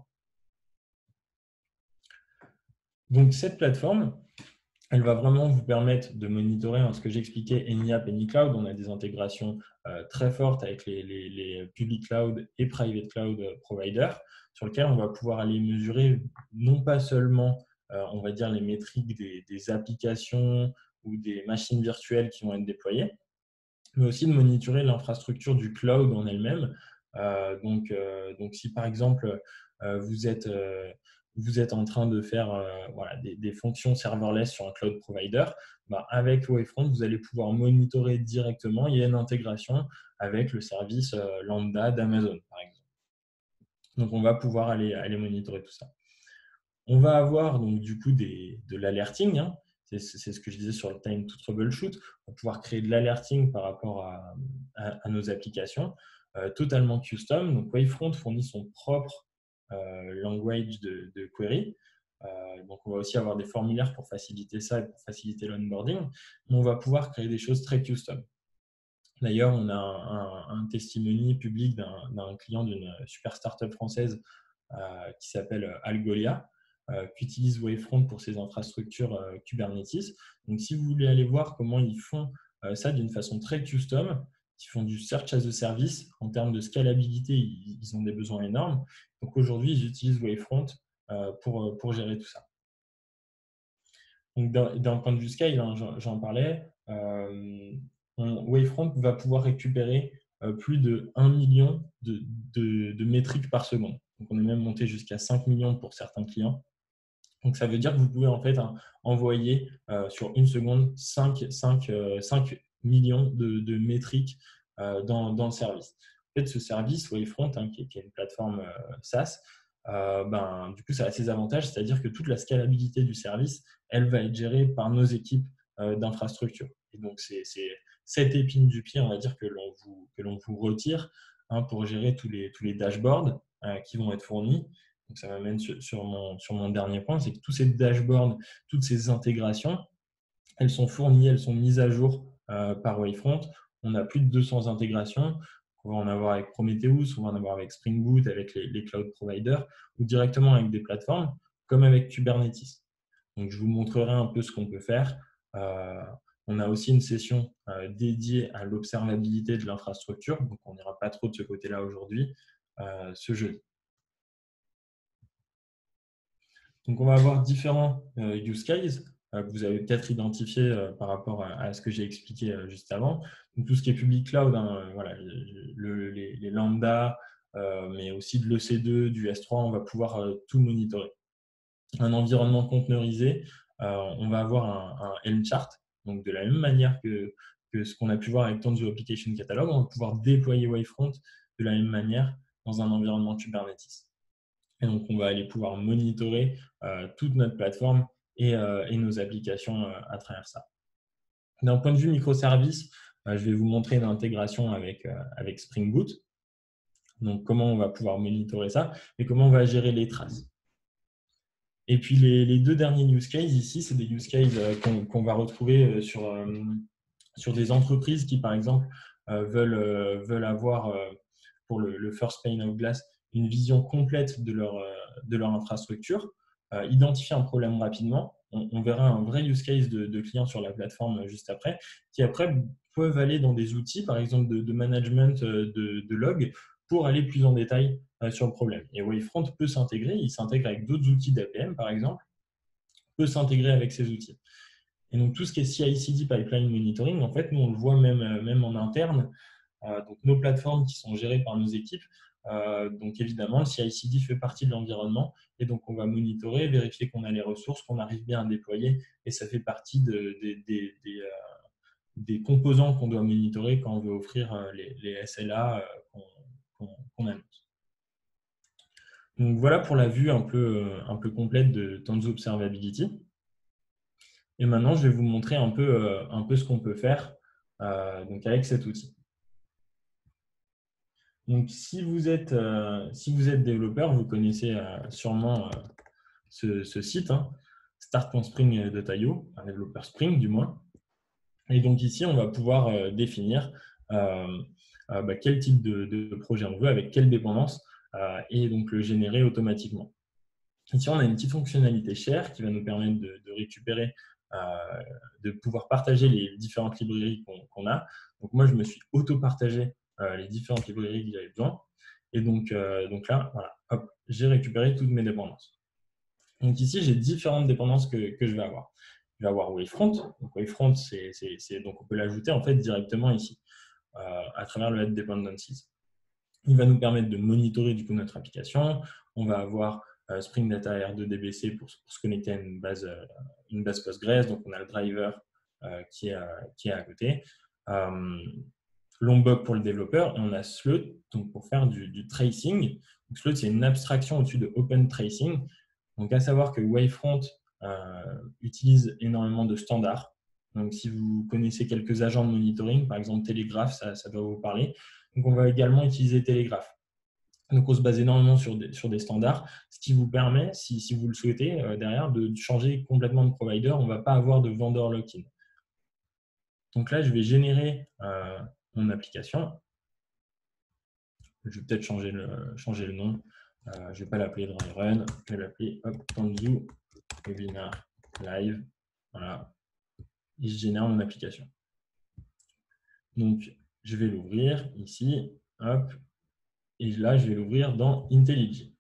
Donc, cette plateforme, elle va vraiment vous permettre de monitorer ce que j'expliquais, any app, any cloud. On a des intégrations très fortes avec les public cloud et private cloud providers sur lesquels on va pouvoir aller mesurer non pas seulement, on va dire, les métriques des applications ou des machines virtuelles qui vont être déployées, mais aussi de monitorer l'infrastructure du cloud en elle-même. Donc, si par exemple, vous êtes en train de faire des fonctions serverless sur un cloud provider, avec Wavefront, vous allez pouvoir monitorer directement. Il y a une intégration avec le service Lambda d'Amazon, par exemple. Donc, on va pouvoir aller monitorer tout ça. On va avoir donc du coup de l'alerting. Hein. C'est ce que je disais sur le time to troubleshoot. On va pouvoir créer de l'alerting par rapport à nos applications totalement custom. Donc, Wavefront fournit son propre language de query. Donc, on va aussi avoir des formulaires pour faciliter ça et pour faciliter l'onboarding. Mais on va pouvoir créer des choses très custom. D'ailleurs, on a un testimony public d'un client d'une super startup française qui s'appelle Algolia, qui utilise Wavefront pour ses infrastructures Kubernetes. Donc, si vous voulez aller voir comment ils font ça d'une façon très custom, ils font du search as a service. En termes de scalabilité, ils ont des besoins énormes. Donc, aujourd'hui, ils utilisent Wavefront pour gérer tout ça. Donc, d'un point de vue scale, hein, j'en parlais, Wavefront va pouvoir récupérer plus de 1 million de métriques par seconde. Donc, on est même monté jusqu'à 5 millions pour certains clients. Donc, ça veut dire que vous pouvez en fait envoyer sur une seconde 5 millions de métriques dans le service. En fait, ce service Wavefront, qui est une plateforme SaaS, du coup, ça a ses avantages, c'est-à-dire que toute la scalabilité du service, elle va être gérée par nos équipes d'infrastructure. Et donc, c'est cette épine du pied, on va dire, que l'on vous retire pour gérer tous les dashboards qui vont être fournis. Donc, ça m'amène sur mon dernier point, c'est que tous ces dashboards, toutes ces intégrations, elles sont fournies, elles sont mises à jour par Wavefront. On a plus de 200 intégrations. On va en avoir avec Prometheus, on va en avoir avec Spring Boot, avec les cloud providers, ou directement avec des plateformes, comme avec Kubernetes. Donc, je vous montrerai un peu ce qu'on peut faire. On a aussi une session dédiée à l'observabilité de l'infrastructure, donc on n'ira pas trop de ce côté-là aujourd'hui, ce jeudi. Donc, on va avoir différents use cases que vous avez peut-être identifiés par rapport à ce que j'ai expliqué juste avant. Donc, tout ce qui est public cloud, hein, voilà, les lambda, mais aussi de l'EC2, du S3, on va pouvoir tout monitorer. Un environnement conteneurisé, on va avoir un Helm chart. Donc, de la même manière que ce qu'on a pu voir avec Tanzu Application Catalog, on va pouvoir déployer Wavefront de la même manière dans un environnement Kubernetes. Et donc, on va aller pouvoir monitorer toute notre plateforme et nos applications à travers ça. D'un point de vue microservices, je vais vous montrer une intégration avec Spring Boot. Donc, comment on va pouvoir monitorer ça et comment on va gérer les traces. Et puis, les deux derniers use cases ici, c'est des use cases qu'on va retrouver sur des entreprises qui, par exemple, veulent avoir, pour le first pane of glass, une vision complète de leur infrastructure, identifier un problème rapidement. On verra un vrai use case de clients sur la plateforme juste après, qui après peuvent aller dans des outils, par exemple de management de log, pour aller plus en détail sur le problème. Et Wavefront peut s'intégrer, il s'intègre avec d'autres outils d'APM, par exemple, peut s'intégrer avec ces outils. Et donc, tout ce qui est CI/CD, Pipeline Monitoring, en fait, nous, on le voit même en interne. Donc, nos plateformes qui sont gérées par nos équipes, donc évidemment, le CI/CD fait partie de l'environnement et donc on va monitorer, vérifier qu'on a les ressources, qu'on arrive bien à déployer et ça fait partie des composants qu'on doit monitorer quand on veut offrir les SLA qu'on annonce. Donc, voilà pour la vue un peu complète de Tanzu Observability. Et maintenant, je vais vous montrer un peu ce qu'on peut faire donc avec cet outil. Donc, si vous êtes développeur, vous connaissez sûrement ce site, hein, start.spring.io, un développeur Spring du moins. Et donc ici, on va pouvoir définir quel type de projet on veut, avec quelle dépendance, et donc le générer automatiquement. Ici, on a une petite fonctionnalité share qui va nous permettre de récupérer, de pouvoir partager les différentes librairies qu'on a. Donc moi, je me suis auto-partagé les différentes librairies que j'avais besoin. Et donc là, voilà, hop, j'ai récupéré toutes mes dépendances. Donc ici, j'ai différentes dépendances que je vais avoir. Je vais avoir Wavefront. Donc Wavefront, donc on peut l'ajouter en fait directement ici, à travers le Add Dependencies. Il va nous permettre de monitorer du coup notre application. On va avoir Spring Data R2DBC pour se connecter à une base Postgres. Donc, on a le driver qui est à côté. Lombok pour le développeur. Et on a Sloth donc pour faire du tracing. Sloth, c'est une abstraction au-dessus de Open Tracing. Donc, à savoir que Wavefront utilise énormément de standards. Donc, si vous connaissez quelques agents de monitoring, par exemple Telegraph, ça doit vous parler. Donc, on va également utiliser Telegraph. Donc, on se base énormément sur des standards, ce qui vous permet, si vous le souhaitez, derrière, de changer complètement de provider. On ne va pas avoir de vendor lock-in. Donc là, je vais générer mon application. Je vais peut-être changer le nom. Je ne vais pas l'appeler DryRun. Je vais l'appeler Tanzu Webinar Live. Voilà. Et je génère mon application. Donc, je vais l'ouvrir ici. Hop. Et là, je vais l'ouvrir dans IntelliJ.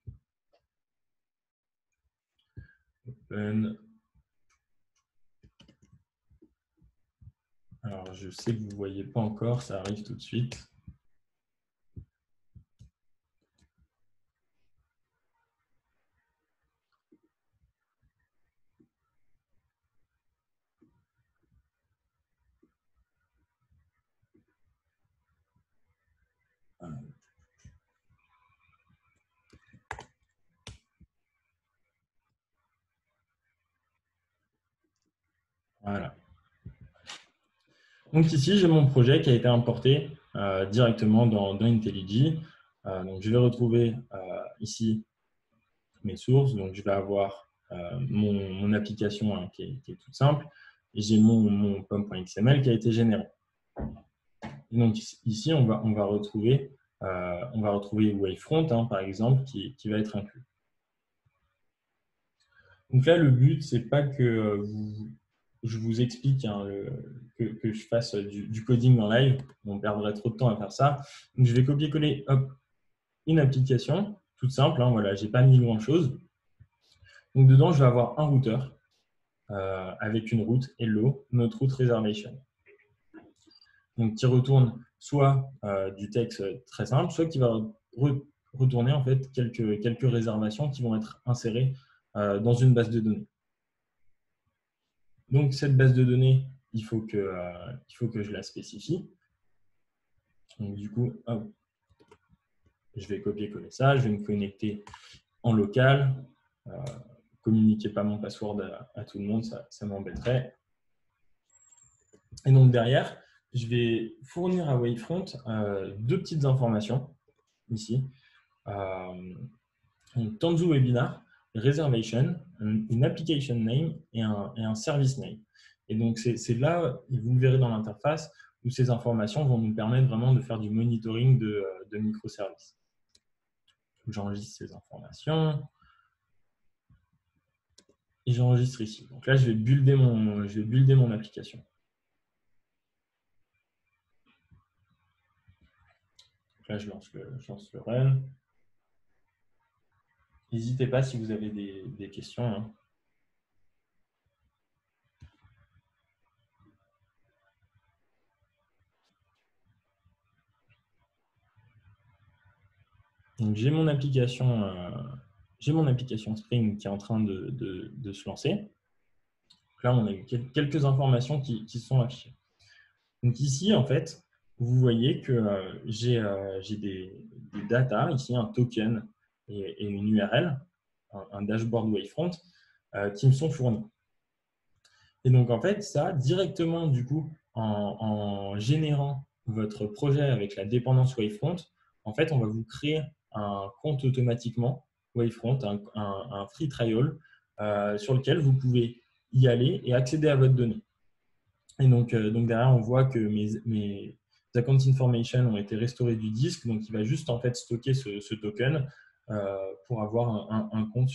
Open. Alors, je sais que vous ne voyez pas encore, ça arrive tout de suite. Voilà. Donc ici, j'ai mon projet qui a été importé directement dans IntelliJ. Donc, je vais retrouver ici mes sources. Donc, je vais avoir mon application qui est toute simple. Et j'ai mon pom.xml qui a été généré. Et donc ici, on va retrouver Wavefront, hein, par exemple, qui va être inclus. Donc là, le but, ce n'est pas que vous je vous explique hein, que je fasse du coding en live. On perdrait trop de temps à faire ça. Donc, je vais copier-coller une application toute simple. Hein, voilà, je n'ai pas mis grand-chose. Donc, dedans, je vais avoir un routeur avec une route hello, notre route reservation. Donc, qui retourne soit du texte très simple, soit qui va retourner en fait quelques réservations qui vont être insérées dans une base de données. Donc, cette base de données, il faut que je la spécifie. Donc, du coup, hop, je vais copier-coller ça. Je vais me connecter en local. Communiquez pas mon password à tout le monde, ça m'embêterait. Et donc, derrière, je vais fournir à Wavefront deux petites informations ici. Tanzu Webinar, Reservation, une application name et un service name. Et donc, c'est là, vous le verrez dans l'interface, où ces informations vont nous permettre vraiment de faire du monitoring de microservices. J'enregistre ces informations et j'enregistre ici. Donc là, je vais builder mon application. Donc là, je lance le run. N'hésitez pas si vous avez des questions. Hein. Donc, j'ai mon application Spring qui est en train de se lancer. Donc là, on a eu quelques informations qui sont affichées. Donc ici, en fait, vous voyez que j'ai des data, ici un token et une URL, un dashboard Wavefront qui me sont fournis. Et donc, en fait, ça, directement, du coup, en générant votre projet avec la dépendance Wavefront, en fait, on va vous créer un compte automatiquement Wavefront, un free trial sur lequel vous pouvez y aller et accéder à votre donnée. Et donc derrière, on voit que mes account information ont été restaurés du disque. Donc, il va juste en fait stocker ce token pour avoir un compte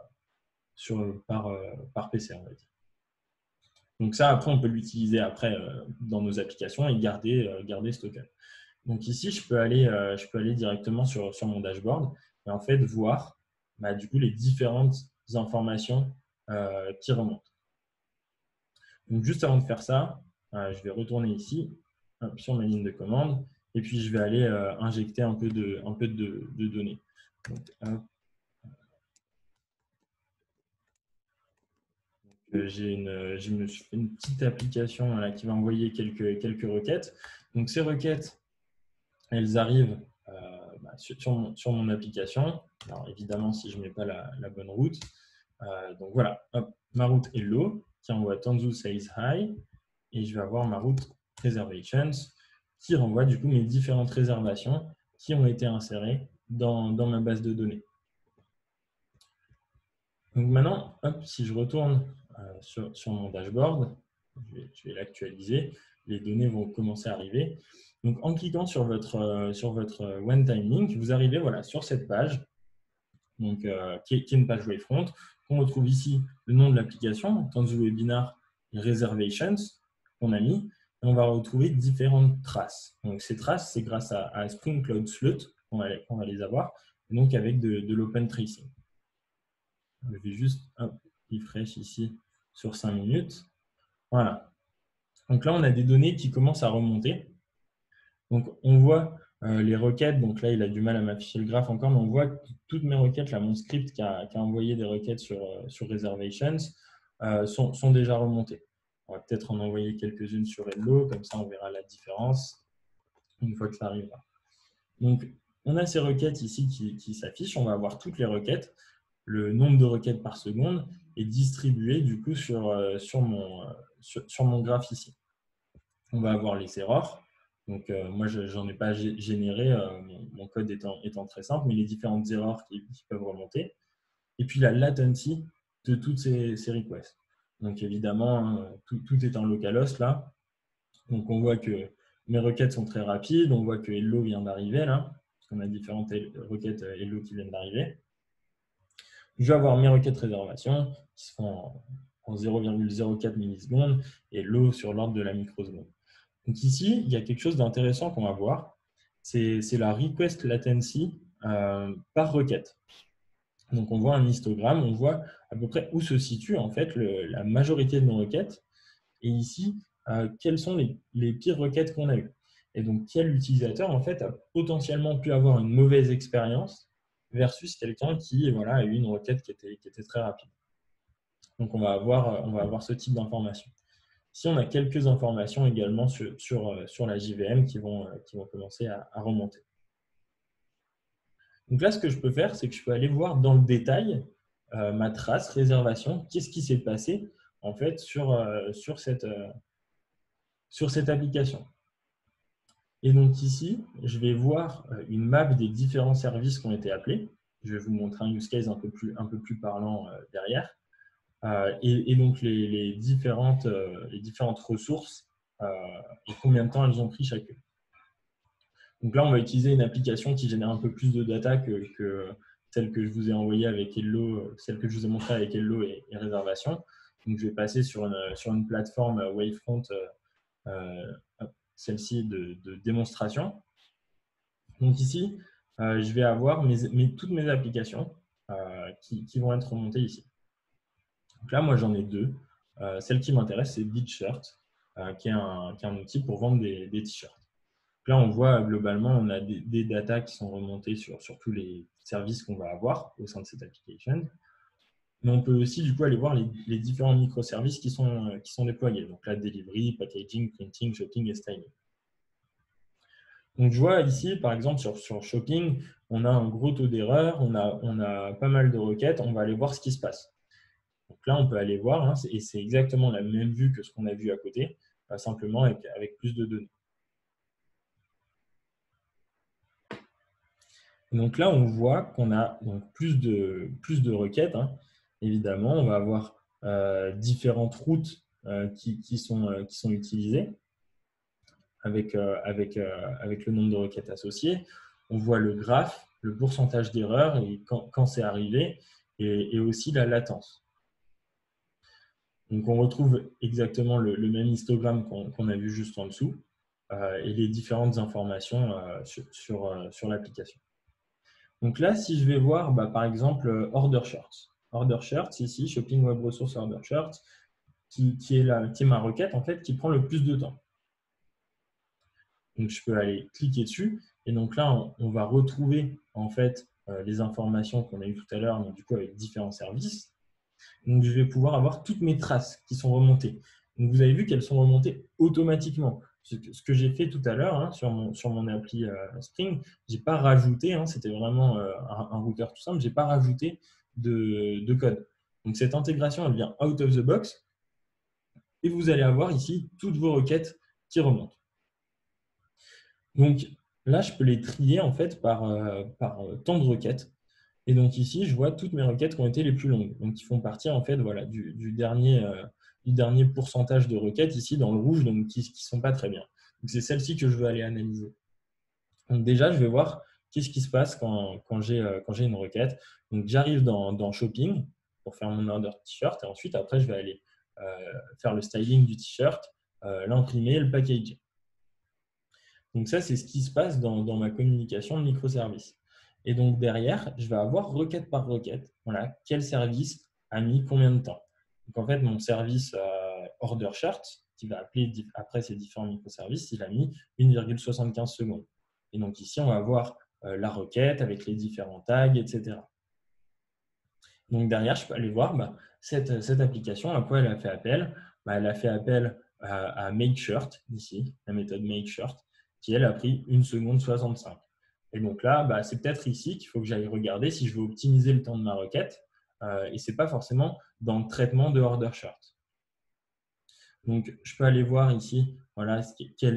par PC, on va dire. Donc ça, après, on peut l'utiliser après dans nos applications et garder ce token. Donc ici, je peux aller directement sur mon dashboard et en fait voir du coup les différentes informations qui remontent. Donc juste avant de faire ça, je vais retourner ici sur ma ligne de commande et puis je vais aller injecter un peu de données. Donc, j'ai une petite application là, qui va envoyer quelques requêtes. Donc ces requêtes, elles arrivent sur mon application. Alors évidemment, si je ne mets pas la bonne route. Donc voilà, hop, ma route hello qui envoie Tanzu says hi et je vais avoir ma route reservations qui renvoie du coup mes différentes réservations qui ont été insérées dans ma base de données. Donc maintenant, hop, si je retourne sur mon dashboard, je vais l'actualiser, les données vont commencer à arriver. Donc en cliquant sur votre one time link, vous arrivez voilà, sur cette page donc, qui est une page Wavefront. On retrouve ici le nom de l'application, Tanzu Webinar Reservations qu'on a mis. Et on va retrouver différentes traces. Donc, ces traces, c'est grâce à Spring Cloud Sleuth qu'on va les avoir, donc avec de l'open tracing. Je vais juste refresh ici sur 5 minutes. Voilà. Donc là, on a des données qui commencent à remonter. Donc, on voit les requêtes. Donc là, il a du mal à m'afficher le graphe encore, mais on voit que toutes mes requêtes, là, mon script qui a envoyé des requêtes sur Reservations sont déjà remontées. On va peut-être en envoyer quelques-unes sur Hello, comme ça, on verra la différence une fois que ça arrivera. Donc, on a ces requêtes ici qui s'affichent. On va avoir toutes les requêtes. Le nombre de requêtes par seconde est distribué du coup sur mon graphe ici. On va avoir les erreurs. Donc, moi, je n'en ai pas généré, mon code étant très simple, mais les différentes erreurs qui peuvent remonter. Et puis, la latency de toutes ces requests. Donc, évidemment, tout est en localhost là. Donc, on voit que mes requêtes sont très rapides. On voit que Hello vient d'arriver là. Parce qu'on a différentes requêtes Hello qui viennent d'arriver. Je vais avoir mes requêtes réservation qui se font en 0,04 millisecondes et low sur l'ordre de la microseconde. Donc ici, il y a quelque chose d'intéressant qu'on va voir, c'est la request latency par requête. Donc on voit un histogramme, on voit à peu près où se situe en fait la majorité de nos requêtes. Et ici, quelles sont les pires requêtes qu'on a eues. Et donc, quel utilisateur en fait, a potentiellement pu avoir une mauvaise expérience versus quelqu'un qui a eu une requête qui était très rapide. Donc, on va avoir ce type d'informations. Ici, on a quelques informations également sur la JVM qui vont commencer à remonter. Donc là, ce que je peux faire, c'est que je peux aller voir dans le détail ma trace, réservation, qu'est-ce qui s'est passé en fait sur cette application. Et donc ici, je vais voir une map des différents services qui ont été appelés. Je vais vous montrer un use case un peu plus parlant derrière. Et donc les différentes ressources et combien de temps elles ont pris chacune. Donc là, on va utiliser une application qui génère un peu plus de data que celle que je vous ai envoyée avec Hello, celle que je vous ai montrée avec Hello et réservation. Donc je vais passer sur une plateforme Wavefront, celle-ci de démonstration. Donc ici, je vais avoir toutes mes applications qui vont être remontées ici. Donc là, moi, j'en ai deux. Celle qui m'intéresse, c'est BeatShirt, qui est un outil pour vendre des t-shirts. Là, on voit globalement, on a des datas qui sont remontées sur tous les services qu'on va avoir au sein de cette application. Mais on peut aussi du coup aller voir les différents microservices qui sont déployés. Donc là, delivery, packaging, printing, shopping et styling. Donc je vois ici, par exemple, sur shopping, on a un gros taux d'erreur, on a pas mal de requêtes, on va aller voir ce qui se passe. Donc là, on peut aller voir, hein, et c'est exactement la même vue que ce qu'on a vu à côté, simplement avec plus de données. Donc là, on voit qu'on a donc plus de requêtes. Hein. Évidemment, on va avoir différentes routes qui sont utilisées avec le nombre de requêtes associées. On voit le graphe, le pourcentage d'erreur et quand c'est arrivé, et aussi la latence. Donc, on retrouve exactement le même histogramme qu'on a vu juste en dessous et les différentes informations sur l'application. Donc là, si je vais voir, par exemple, Order Shirts. Order Shirts, ici, Shopping Web Resource Order Shirts, qui est ma requête, en fait, qui prend le plus de temps. Donc, je peux aller cliquer dessus. Et donc là, on va retrouver, en fait, les informations qu'on a eues tout à l'heure, donc du coup, avec différents services. Donc, je vais pouvoir avoir toutes mes traces qui sont remontées. Donc, vous avez vu qu'elles sont remontées automatiquement. Ce que j'ai fait tout à l'heure hein, sur mon appli Spring, je n'ai pas rajouté, hein, c'était vraiment un routeur tout simple, je n'ai pas rajouté de code. Donc, cette intégration, elle vient out of the box et vous allez avoir ici toutes vos requêtes qui remontent. Donc, là, je peux les trier en fait par temps de requêtes. Et donc ici, je vois toutes mes requêtes qui ont été les plus longues. Donc, qui font partie en fait du dernier pourcentage de requêtes ici dans le rouge, donc qui ne sont pas très bien. Donc, c'est celle-ci que je veux aller analyser. Donc déjà, je vais voir qu'est-ce qui se passe quand j'ai une requête. Donc, j'arrive dans Shopping pour faire mon order t-shirt et ensuite, après, je vais aller faire le styling du t-shirt, l'imprimer, le packager. Donc ça, c'est ce qui se passe dans ma communication de microservices. Et donc derrière, je vais avoir requête par requête. Voilà, quel service a mis combien de temps. Donc en fait, mon service Order Shirt, qui va appeler après ces différents microservices, il a mis 1,75 secondes. Et donc ici, on va voir la requête avec les différents tags, etc. Donc derrière, je peux aller voir cette application, à quoi elle a fait appel. Elle a fait appel à MakeShirt, ici, la méthode MakeShirt, qui elle a pris 1 seconde 65. Et donc là, c'est peut-être ici qu'il faut que j'aille regarder si je veux optimiser le temps de ma requête. Et ce n'est pas forcément dans le traitement de Order Shirt. Donc, je peux aller voir ici voilà, quelle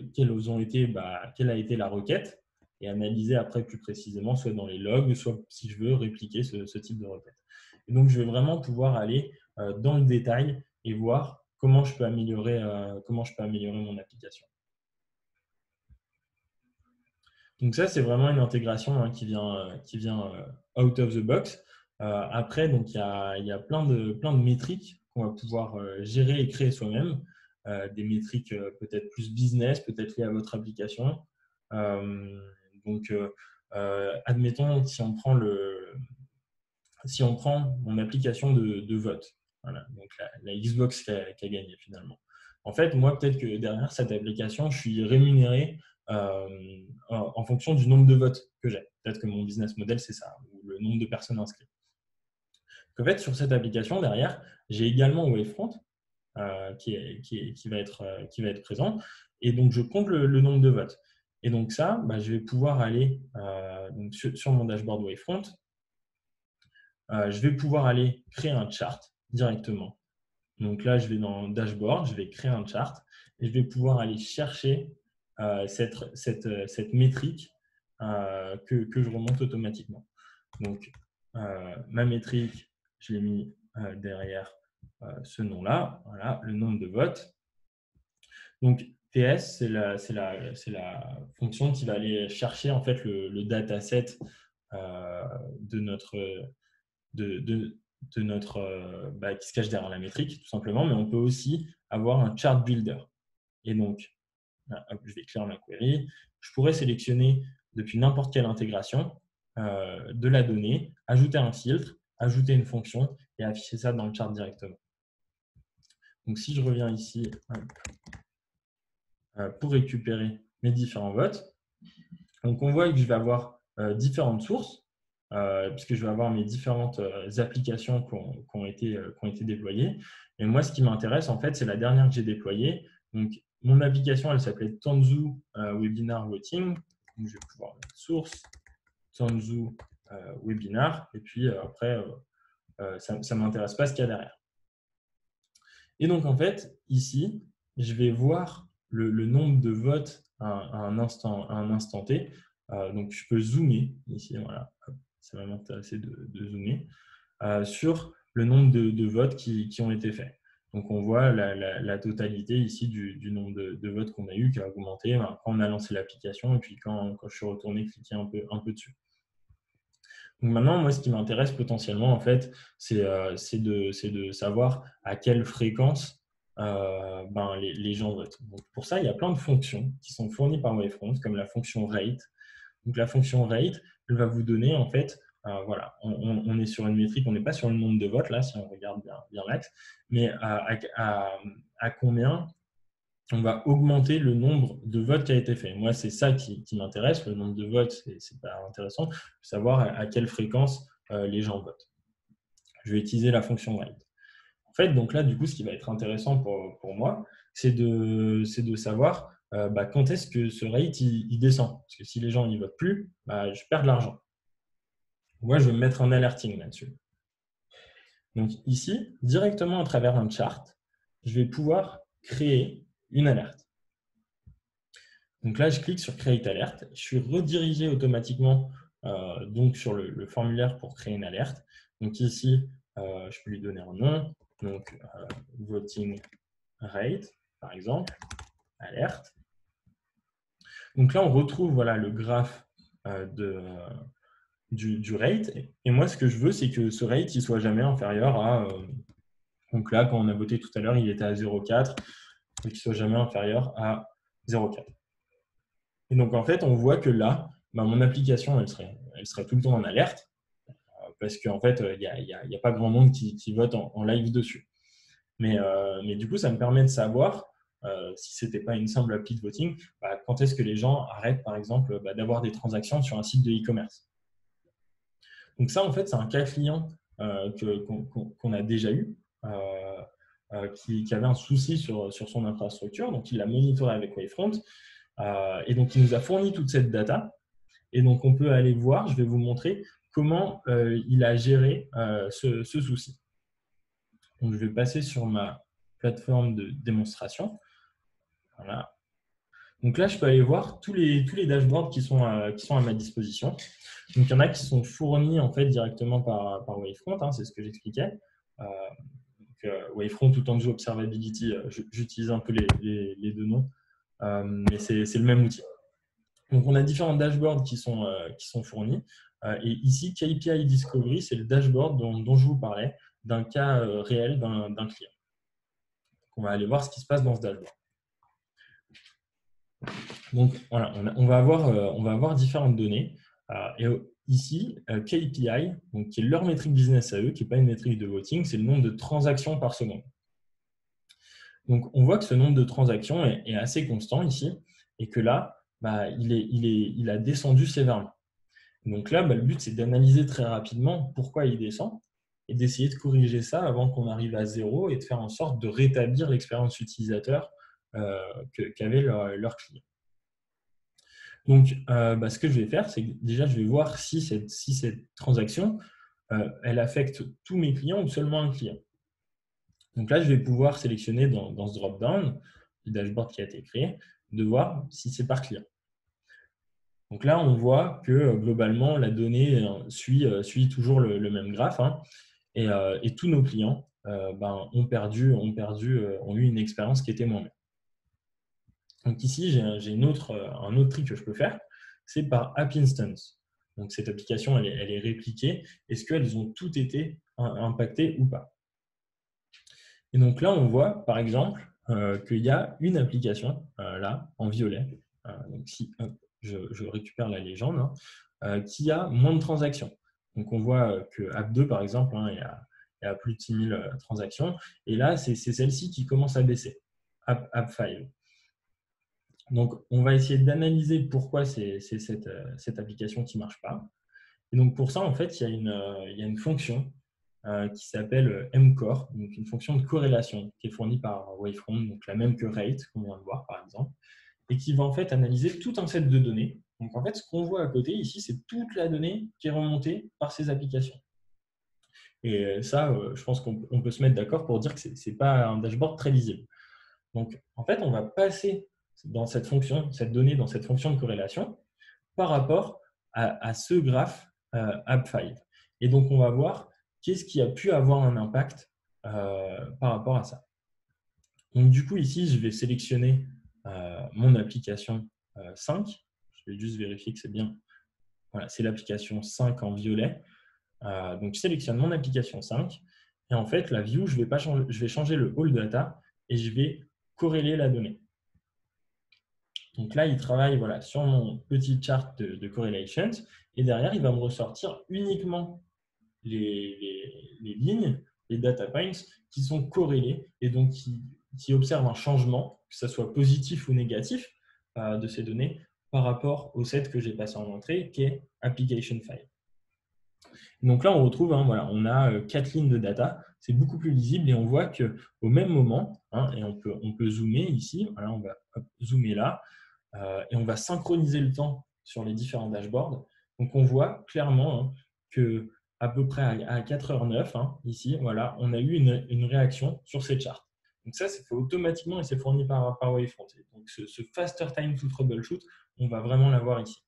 a été la requête et analyser après plus précisément, soit dans les logs, soit si je veux répliquer ce type de requête. Et donc, je vais vraiment pouvoir aller dans le détail et voir comment je peux améliorer mon application. Donc ça, c'est vraiment une intégration qui vient out of the box. Après, donc, il y a plein de métriques qu'on va pouvoir gérer et créer soi-même, des métriques peut-être plus business, peut-être liées à votre application. Donc, admettons, si on prend mon application de vote, voilà, donc la Xbox qui a gagné finalement. En fait, moi, peut-être que derrière cette application, je suis rémunéré en fonction du nombre de votes que j'ai. Peut-être que mon business model, c'est ça, ou le nombre de personnes inscrites. En fait, sur cette application, derrière, j'ai également Wavefront qui va être présent. Et donc, je compte le nombre de votes. Et donc ça, je vais pouvoir aller donc sur mon dashboard Wavefront. Je vais pouvoir aller créer un chart directement. Donc là, je vais dans Dashboard, je vais créer un chart et je vais pouvoir aller chercher cette métrique que je remonte automatiquement. Donc, ma métrique, je l'ai mis derrière ce nom-là, voilà, le nombre de votes. Donc, TS, c'est la fonction qui va aller chercher en fait le dataset de notre qui se cache derrière la métrique, tout simplement, mais on peut aussi avoir un chart builder. Et donc, je vais écrire ma query. Je pourrais sélectionner depuis n'importe quelle intégration de la donnée, ajouter un filtre, ajouter une fonction et afficher ça dans le chart directement. Donc, si je reviens ici pour récupérer mes différents votes, donc on voit que je vais avoir différentes sources, puisque je vais avoir mes différentes applications qui ont été déployées. Et moi, ce qui m'intéresse, en fait, c'est la dernière que j'ai déployée. Donc, mon application, elle s'appelait Tanzu Webinar Voting. Donc, je vais pouvoir mettre source, Tanzu Webinar. Et puis, après, ça ne m'intéresse pas ce qu'il y a derrière. Et donc, en fait, ici, je vais voir le nombre de votes à un instant T. Donc, je peux zoomer ici, voilà. Ça va m'intéresser de zoomer sur le nombre de votes qui ont été faits. Donc, on voit la totalité ici du nombre de votes qu'on a eu qui a augmenté quand on a lancé l'application et puis quand je suis retourné cliquer un peu dessus. Donc maintenant, moi, ce qui m'intéresse potentiellement, en fait, c'est de savoir à quelle fréquence les gens votent. Donc, pour ça, il y a plein de fonctions qui sont fournies par Wavefront, comme la fonction rate. Donc, la fonction rate, elle va vous donner, en fait, voilà, on est sur une métrique, on n'est pas sur le nombre de votes, là, si on regarde bien l'axe, mais à combien on va augmenter le nombre de votes qui a été fait. Moi, c'est ça qui m'intéresse. Le nombre de votes, ce n'est pas intéressant. Je veux savoir à quelle fréquence les gens votent. Je vais utiliser la fonction rate. En fait, donc là, du coup, ce qui va être intéressant pour moi, c'est de savoir quand est-ce que ce rate il descend. Parce que si les gens n'y votent plus, je perds de l'argent. Moi, je vais me mettre un alerting là-dessus. Donc ici, directement à travers un chart, je vais pouvoir créer une alerte. Donc là, je clique sur Create Alert. Je suis redirigé automatiquement donc sur le formulaire pour créer une alerte. Donc ici, je peux lui donner un nom. Donc Voting Rate, par exemple, alerte. Donc là, on retrouve voilà, le graphe du rate. Et moi, ce que je veux, c'est que ce rate ne soit jamais inférieur à… donc là, quand on a voté tout à l'heure, il était à 0,4. Donc, il ne soit jamais inférieur à 0,4. Et donc, en fait, on voit que là, mon application, elle serait tout le temps en alerte parce qu'en fait, il n'y a pas grand monde qui vote en live dessus. Mais du coup, ça me permet de savoir, si ce n'était pas une simple appli de voting, quand est-ce que les gens arrêtent, par exemple, d'avoir des transactions sur un site de e-commerce. Donc ça, en fait, c'est un cas client qu'on a déjà eu, qui avait un souci sur son infrastructure. Donc, il l'a monitoré avec Wavefront. Et donc, il nous a fourni toute cette data. Et donc, on peut aller voir, je vais vous montrer comment il a géré ce souci. Donc, je vais passer sur ma plateforme de démonstration. Voilà. Donc là, je peux aller voir tous les dashboards qui sont à ma disposition. Donc, il y en a qui sont fournis en fait, directement par Wavefront, hein, c'est ce que j'expliquais. Wavefront ou Tanzu Observability, j'utilise un peu les deux noms, mais c'est le même outil. Donc, on a différents dashboards qui sont fournis. Et ici, KPI Discovery, c'est le dashboard dont je vous parlais. d'un cas réel d'un client. On va aller voir ce qui se passe dans ce dashboard. Donc, voilà, on va avoir différentes données. Et ici, KPI, donc, qui est leur métrique business à eux, qui n'est pas une métrique de voting, c'est le nombre de transactions par seconde. Donc, on voit que ce nombre de transactions est assez constant ici et que là, il a descendu sévèrement. Donc là, le but, c'est d'analyser très rapidement pourquoi il descend et d'essayer de corriger ça avant qu'on arrive à zéro et de faire en sorte de rétablir l'expérience utilisateur qu'avaient leurs clients. Donc, ce que je vais faire, c'est que déjà, je vais voir si cette transaction, elle affecte tous mes clients ou seulement un client. Donc là, je vais pouvoir sélectionner dans ce drop-down du dashboard qui a été créé, de voir si c'est par client. Donc là, on voit que globalement, la donnée suit toujours le même graphe, hein, et tous nos clients ont eu une expérience qui était moins bien. Donc ici, j'ai un autre trick que je peux faire, c'est par App Instance. Donc cette application, elle est répliquée. Est-ce qu'elles ont toutes été impactées ou pas? Et donc là, on voit par exemple qu'il y a une application là en violet. Donc si je récupère la légende, hein, qui a moins de transactions. Donc on voit que App 2 par exemple, hein, il y a plus de 6000 transactions. Et là, c'est celle-ci qui commence à baisser, App 5. Donc, on va essayer d'analyser pourquoi c'est cette application qui ne marche pas. Et donc, pour ça, en fait, il y a une fonction qui s'appelle mCore, donc une fonction de corrélation qui est fournie par Wavefront, donc la même que Rate, qu'on vient de voir par exemple, et qui va en fait analyser tout un set de données. Donc, en fait, ce qu'on voit à côté ici, c'est toute la donnée qui est remontée par ces applications. Et ça, je pense qu'on peut se mettre d'accord pour dire que ce n'est pas un dashboard très lisible. Donc, en fait, on va passer dans cette donnée dans cette fonction de corrélation par rapport à ce graphe App5. Et donc, on va voir qu'est-ce qui a pu avoir un impact par rapport à ça. Donc, du coup, ici, je vais sélectionner mon application 5. Je vais juste vérifier que c'est bien. Voilà, c'est l'application 5 en violet. Donc, je sélectionne mon application 5. Et en fait, la view, je vais changer le all data et je vais corréler la donnée. Donc là, il travaille sur mon petit chart de correlations et derrière, il va me ressortir uniquement les lignes, les data points qui sont corrélés et donc qui observent un changement, que ce soit positif ou négatif, de ces données par rapport au set que j'ai passé en entrée, qui est application file. Donc là, on retrouve, on a 4 lignes de data. C'est beaucoup plus lisible et on voit qu'au même moment, et on peut zoomer ici, voilà, on va zoomer là, et on va synchroniser le temps sur les différents dashboards. Donc, on voit clairement qu'à peu près à 4h09, ici, voilà, on a eu une réaction sur ces charts. Donc, ça, c'est fait automatiquement et c'est fourni par Wavefront. Donc, ce faster time to troubleshoot, on va vraiment l'avoir ici.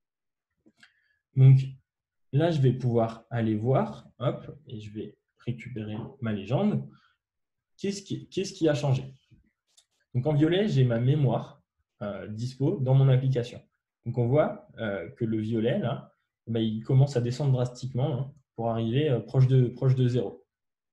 Donc, là, je vais pouvoir aller voir, hop, et je vais récupérer ma légende. Qu'est-ce qui a changé? Donc, en violet, j'ai ma mémoire dispo dans mon application. Donc, on voit que le violet, là, il commence à descendre drastiquement pour arriver proche de 0.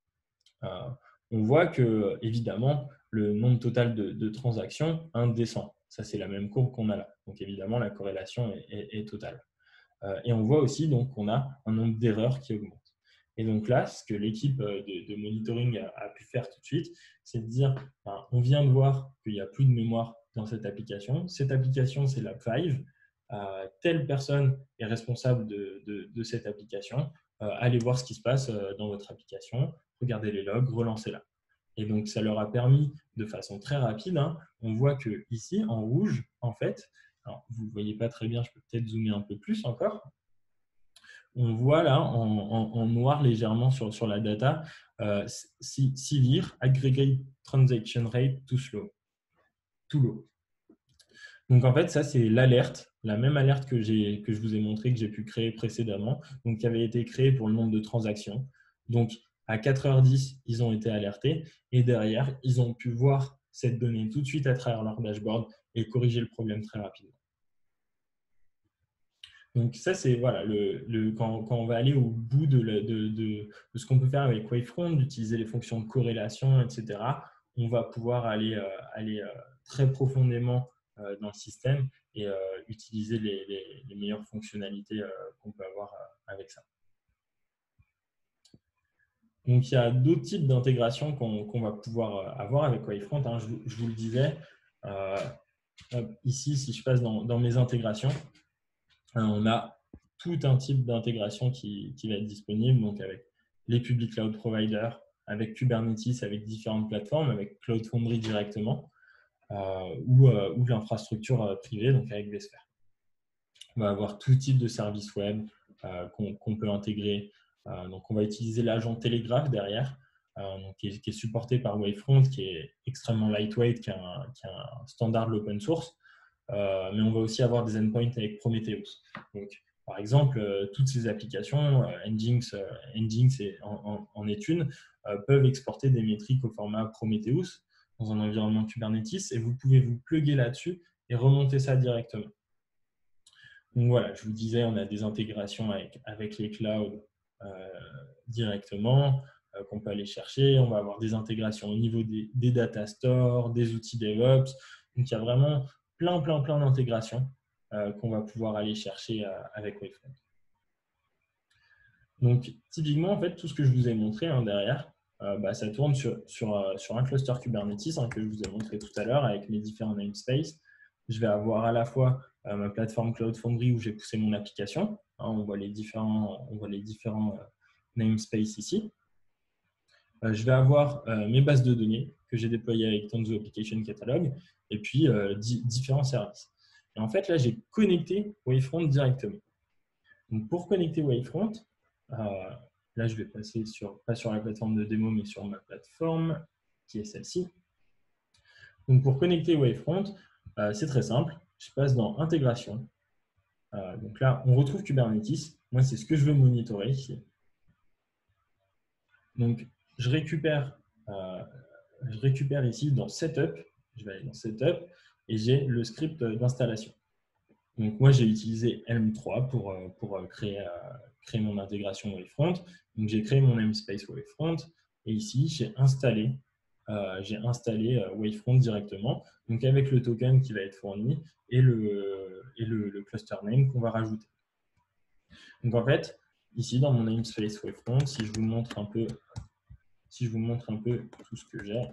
On voit que, évidemment, le nombre total de transactions descend. Ça, c'est la même courbe qu'on a là. Donc, évidemment, la corrélation est totale. Et on voit aussi qu'on a un nombre d'erreurs qui augmente. Et donc là, ce que l'équipe de monitoring a pu faire tout de suite, c'est de dire, on vient de voir qu'il n'y a plus de mémoire dans cette application. Cette application, c'est l'App 5. Telle personne est responsable de cette application. Allez voir ce qui se passe dans votre application, regardez les logs, relancez-la. Et donc, ça leur a permis de façon très rapide. On voit que ici, en rouge, en fait, alors, vous ne voyez pas très bien, je peux peut-être zoomer un peu plus encore. On voit là en noir légèrement sur la data, severe, aggregate transaction rate too low. Donc en fait, ça c'est l'alerte, la même alerte que je vous ai montré, que j'ai pu créer précédemment, donc qui avait été créée pour le nombre de transactions. Donc à 4h10, ils ont été alertés et derrière, ils ont pu voir cette donnée tout de suite à travers leur dashboard et corriger le problème très rapidement. Donc ça, c'est voilà, quand on va aller au bout de ce qu'on peut faire avec Wavefront, d'utiliser les fonctions de corrélation, etc., on va pouvoir aller très profondément dans le système et utiliser les meilleures fonctionnalités qu'on peut avoir avec ça. Donc, il y a d'autres types d'intégration qu'on va pouvoir avoir avec Wavefront. Hein. Je vous le disais, ici, si je passe dans mes intégrations, on a tout un type d'intégration qui va être disponible, donc avec les public cloud providers, avec Kubernetes, avec différentes plateformes, avec Cloud Foundry directement, ou l'infrastructure privée, donc avec vSphere. On va avoir tout type de services web qu'on peut intégrer. Donc, on va utiliser l'agent Telegraph derrière, donc qui est supporté par Wavefront, qui est extrêmement lightweight, qui est un standard de l'open source. Mais on va aussi avoir des endpoints avec Prometheus. Donc, par exemple, toutes ces applications, Nginx en est une, peuvent exporter des métriques au format Prometheus dans un environnement Kubernetes et vous pouvez vous plugger là-dessus et remonter ça directement. Donc voilà, je vous disais, on a des intégrations avec les clouds directement qu'on peut aller chercher. On va avoir des intégrations au niveau des data stores, des outils DevOps. Donc il y a vraiment plein d'intégrations qu'on va pouvoir aller chercher avec Wavefront. Donc typiquement, en fait, tout ce que je vous ai montré derrière, ça tourne sur un cluster Kubernetes que je vous ai montré tout à l'heure avec mes différents namespaces. Je vais avoir à la fois ma plateforme Cloud Foundry où j'ai poussé mon application. On voit les différents namespaces ici. Je vais avoir mes bases de données que j'ai déployées avec Tanzu Application Catalog et puis différents services. Et en fait, là, j'ai connecté Wavefront directement. Donc, pour connecter Wavefront, là, je vais passer pas sur la plateforme de démo, mais sur ma plateforme qui est celle-ci. Donc, pour connecter Wavefront, c'est très simple. Je passe dans Intégration. Donc là, on retrouve Kubernetes. Moi, c'est ce que je veux monitorer ici. Donc, je récupère ici dans Setup. Je vais aller dans Setup et j'ai le script d'installation. Donc, moi, j'ai utilisé Helm3 pour créer mon intégration Wavefront. Donc, j'ai créé mon namespace Wavefront et ici, j'ai installé Wavefront directement, donc avec le token qui va être fourni et le cluster name qu'on va rajouter. Donc, en fait, ici, dans mon namespace Wavefront, si je vous montre un peu tout ce que j'ai.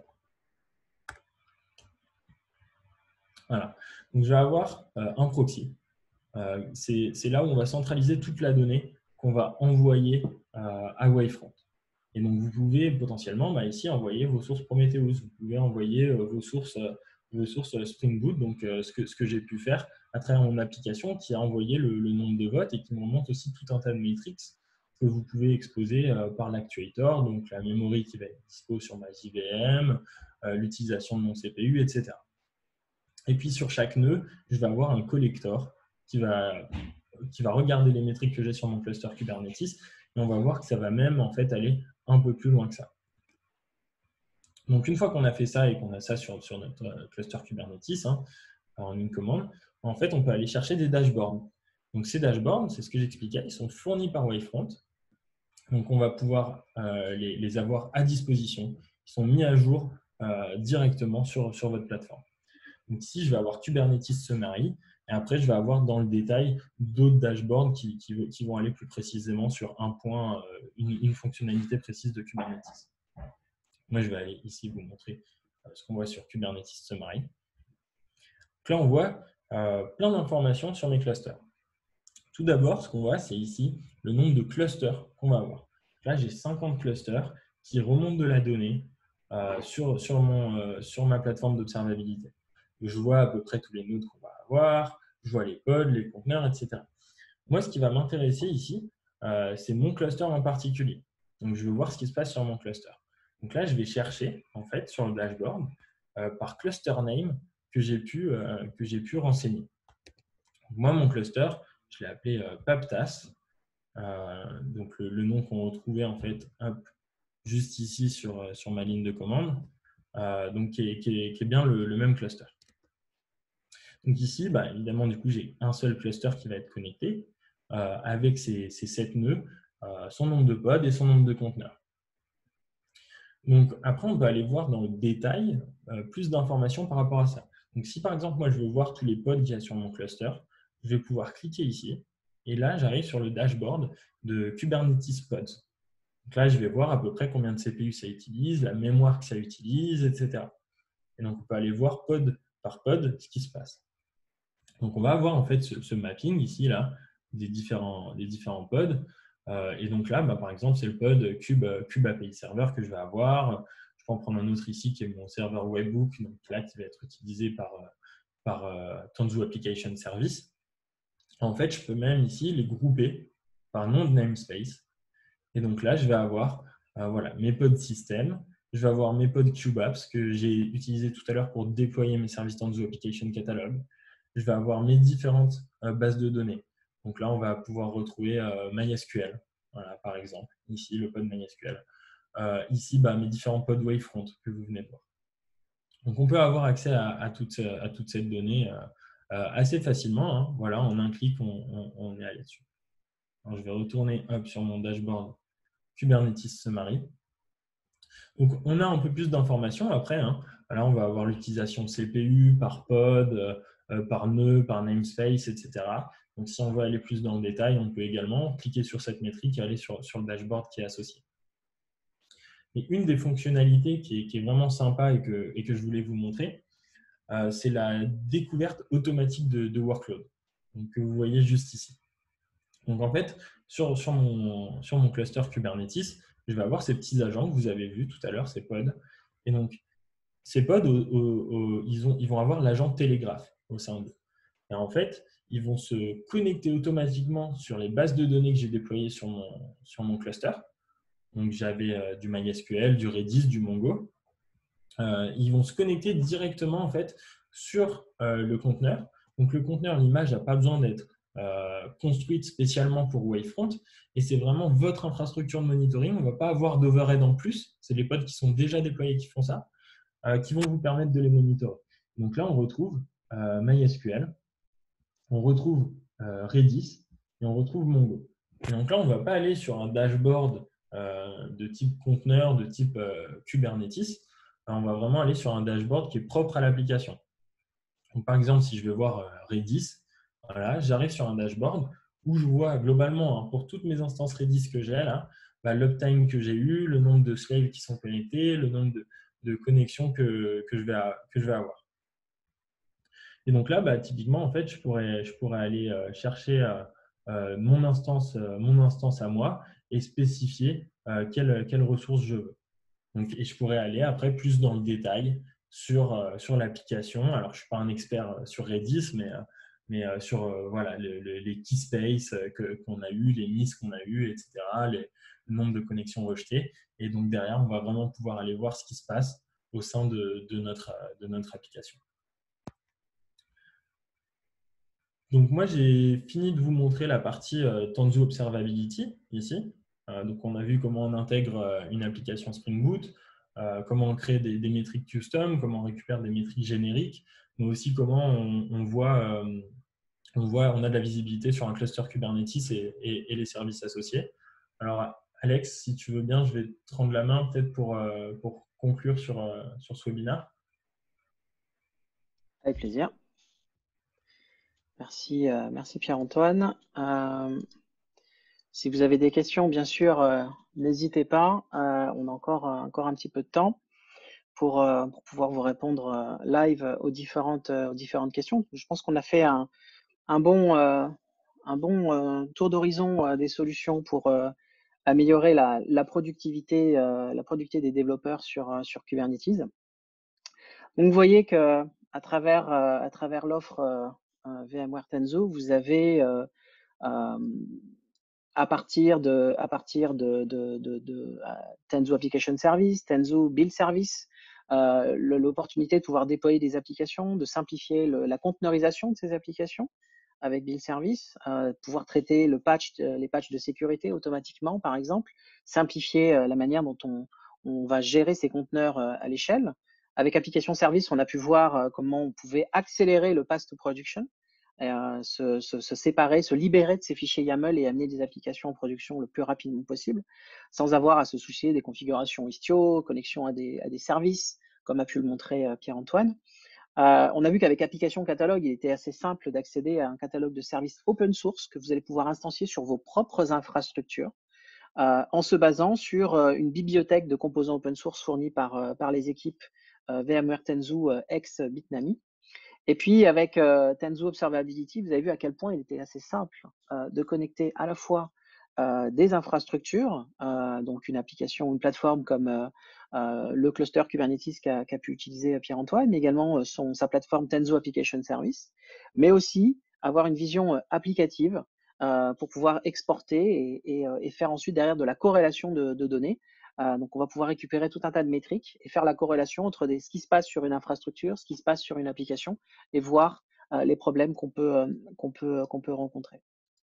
Voilà. Donc, je vais avoir un proxy. C'est là où on va centraliser toute la donnée qu'on va envoyer à Wavefront. Et donc, vous pouvez potentiellement ici envoyer vos sources Prometheus. Vous pouvez envoyer vos sources Spring Boot, donc ce que j'ai pu faire à travers mon application qui a envoyé le nombre de votes et qui me remonte aussi tout un tas de métriques que vous pouvez exposer par l'actuator, donc la memory qui va être dispo sur ma JVM, l'utilisation de mon CPU, etc. Et puis, sur chaque nœud, je vais avoir un collector qui va regarder les métriques que j'ai sur mon cluster Kubernetes et on va voir que ça va même en fait aller un peu plus loin que ça. Donc, une fois qu'on a fait ça et qu'on a ça sur notre cluster Kubernetes en une commande, en fait, on peut aller chercher des dashboards. Donc, ces dashboards, c'est ce que j'expliquais, ils sont fournis par Wavefront. Donc, on va pouvoir les avoir à disposition. Ils sont mis à jour directement sur votre plateforme. Donc ici, je vais avoir Kubernetes Summary et après, je vais avoir dans le détail d'autres dashboards qui vont aller plus précisément sur un point, une fonctionnalité précise de Kubernetes. Moi, je vais aller ici vous montrer ce qu'on voit sur Kubernetes Summary. Donc là, on voit plein d'informations sur mes clusters. Tout d'abord, ce qu'on voit, c'est ici le nombre de clusters qu'on va avoir. Là, j'ai 50 clusters qui remontent de la donnée sur ma plateforme d'observabilité. Je vois à peu près tous les nodes qu'on va avoir, je vois les pods, les conteneurs, etc. Moi, ce qui va m'intéresser ici, c'est mon cluster en particulier. Donc, je veux voir ce qui se passe sur mon cluster. Donc là, je vais chercher en fait sur le dashboard par cluster name que j'ai pu renseigner. Donc, moi, mon cluster, je l'ai appelé PAPTAS, donc le nom qu'on retrouvait en fait juste ici sur ma ligne de commande, donc qui est bien le même cluster. Donc ici, évidemment, du coup, j'ai un seul cluster qui va être connecté. avec ses 7 nœuds, son nombre de pods et son nombre de conteneurs. Donc après, on peut aller voir dans le détail plus d'informations par rapport à ça. Donc si par exemple, moi je veux voir tous les pods qu'il y a sur mon cluster, je vais pouvoir cliquer ici et là, j'arrive sur le dashboard de Kubernetes Pods. Donc là, je vais voir à peu près combien de CPU ça utilise, la mémoire que ça utilise, etc. Et donc, on peut aller voir pod par pod ce qui se passe. Donc, on va avoir en fait ce mapping ici, là, des différents pods. Et donc là, par exemple, c'est le pod Kube API Server que je vais avoir. Je peux en prendre un autre ici qui est mon serveur webhook, donc là, qui va être utilisé par Tanzu Application Service. En fait, je peux même ici les grouper par nom de namespace. Et donc là, je vais avoir voilà, mes pods système. Je vais avoir mes pods QBApps que j'ai utilisés tout à l'heure pour déployer mes services Tanzu Application Catalog. Je vais avoir mes différentes bases de données. Donc là, on va pouvoir retrouver MySQL, voilà, par exemple. Ici, le pod MySQL. Ici, mes différents pods Wavefront que vous venez de voir. Donc, on peut avoir accès à toute cette donnée assez facilement. Hein. Voilà, en un clic, on est allé dessus. Alors, je vais retourner sur mon dashboard Kubernetes Summary. Donc, on a un peu plus d'informations après. Hein. Là, on va avoir l'utilisation CPU par pod, par nœud, par namespace, etc. Donc, si on veut aller plus dans le détail, on peut également cliquer sur cette métrique et aller sur le dashboard qui est associé. Et une des fonctionnalités qui est vraiment sympa et que je voulais vous montrer, c'est la découverte automatique de workload, donc, que vous voyez juste ici. Donc, en fait, sur mon cluster Kubernetes, je vais avoir ces petits agents que vous avez vus tout à l'heure, ces pods. Et donc, ces pods, ils vont avoir l'agent télégraphe au sein d'eux. Et en fait, ils vont se connecter automatiquement sur les bases de données que j'ai déployées sur mon cluster. Donc, j'avais du MySQL, du Redis, du Mongo. Ils vont se connecter directement en fait, sur le conteneur. Donc, le conteneur, l'image n'a pas besoin d'être construite spécialement pour Wavefront. Et c'est vraiment votre infrastructure de monitoring. On ne va pas avoir d'overhead en plus. C'est les pods qui sont déjà déployés qui font ça, qui vont vous permettre de les monitorer. Donc là, on retrouve MySQL, on retrouve Redis et on retrouve Mongo. Et donc là, on ne va pas aller sur un dashboard de type conteneur, de type Kubernetes. On va vraiment aller sur un dashboard qui est propre à l'application. Donc, par exemple, si je vais voir Redis, voilà, j'arrive sur un dashboard où je vois globalement, hein, pour toutes mes instances Redis que j'ai là, l'uptime que j'ai eu, le nombre de slaves qui sont connectés, le nombre de connexions que je vais avoir. Et donc là, typiquement, en fait, je pourrais aller chercher mon instance à moi et spécifier quelles ressources je veux. Donc, et je pourrais aller après plus dans le détail sur l'application. Alors, je ne suis pas un expert sur Redis, mais sur voilà, les key space qu'on a eu, les miss qu'on a eu, etc., le nombre de connexions rejetées. Et donc, derrière, on va vraiment pouvoir aller voir ce qui se passe au sein de notre application. Donc, moi, j'ai fini de vous montrer la partie Tanzu Observability ici. Donc, on a vu comment on intègre une application Spring Boot, comment on crée des métriques custom, comment on récupère des métriques génériques, mais aussi comment on a de la visibilité sur un cluster Kubernetes et les services associés. Alors, Alex, si tu veux bien, je vais te rendre la main peut-être pour conclure sur ce webinaire. Avec plaisir. Merci Pierre-Antoine. Si vous avez des questions, bien sûr, n'hésitez pas. On a encore un petit peu de temps pour pouvoir vous répondre live aux différentes questions. Je pense qu'on a fait un bon tour d'horizon des solutions pour améliorer la productivité des développeurs sur Kubernetes. Donc, vous voyez que à travers l'offre VMware Tanzu, vous avez à partir de Tanzu Application Service, Tanzu Build Service, l'opportunité de pouvoir déployer des applications, de simplifier la conteneurisation de ces applications avec Build Service, pouvoir traiter les patchs de sécurité automatiquement, par exemple, simplifier la manière dont on va gérer ces conteneurs à l'échelle. Avec Application Service, on a pu voir comment on pouvait accélérer le path to production se séparer, se libérer de ces fichiers YAML et amener des applications en production le plus rapidement possible, sans avoir à se soucier des configurations Istio, connexion à des services, comme a pu le montrer Pierre-Antoine. On a vu qu'avec Application Catalogue, il était assez simple d'accéder à un catalogue de services open source que vous allez pouvoir instancier sur vos propres infrastructures en se basant sur une bibliothèque de composants open source fournie par les équipes VMware Tanzu ex Bitnami. Et puis avec Tanzu Observability, vous avez vu à quel point il était assez simple de connecter à la fois des infrastructures, donc une application, une plateforme comme le cluster Kubernetes qu'a pu utiliser Pierre-Antoine, mais également sa plateforme Tanzu Application Service, mais aussi avoir une vision applicative pour pouvoir exporter et faire ensuite derrière de la corrélation de données. Donc, on va pouvoir récupérer tout un tas de métriques et faire la corrélation entre ce qui se passe sur une infrastructure, ce qui se passe sur une application, et voir les problèmes qu'on peut rencontrer.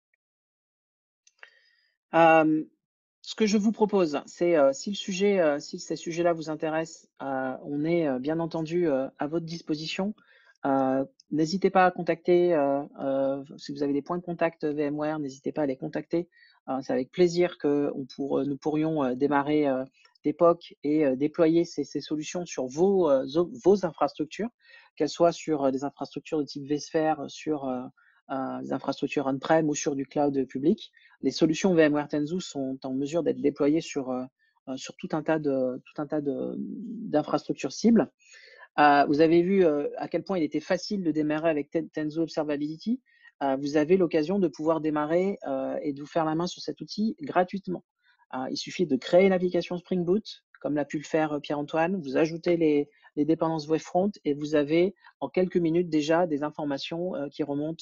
Ce que je vous propose, c'est si ces sujets-là vous intéressent, on est bien entendu à votre disposition. N'hésitez pas à contacter, si vous avez des points de contact VMware, n'hésitez pas à les contacter. C'est avec plaisir que nous pourrions démarrer des POC et déployer ces solutions sur vos infrastructures, qu'elles soient sur des infrastructures de type vSphere, sur des infrastructures on-prem ou sur du cloud public. Les solutions VMware Tanzu sont en mesure d'être déployées sur tout un tas d'infrastructures cibles. Vous avez vu à quel point il était facile de démarrer avec Tanzu Observability. Vous avez l'occasion de pouvoir démarrer et de vous faire la main sur cet outil gratuitement. Il suffit de créer une application Spring Boot, comme l'a pu le faire Pierre-Antoine. Vous ajoutez les dépendances Wavefront et vous avez en quelques minutes déjà des informations qui remontent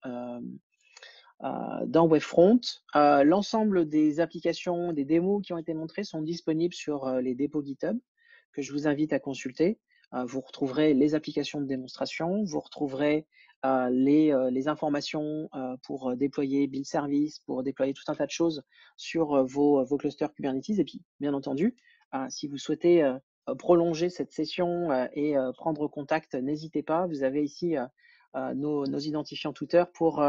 dans Wavefront. L'ensemble des applications, des démos qui ont été montrées sont disponibles sur les dépôts GitHub que je vous invite à consulter. Vous retrouverez les applications de démonstration, vous retrouverez les informations pour déployer Build Service, pour déployer tout un tas de choses sur vos clusters Kubernetes. Et puis, bien entendu, si vous souhaitez prolonger cette session et prendre contact, n'hésitez pas. Vous avez ici nos identifiants Twitter pour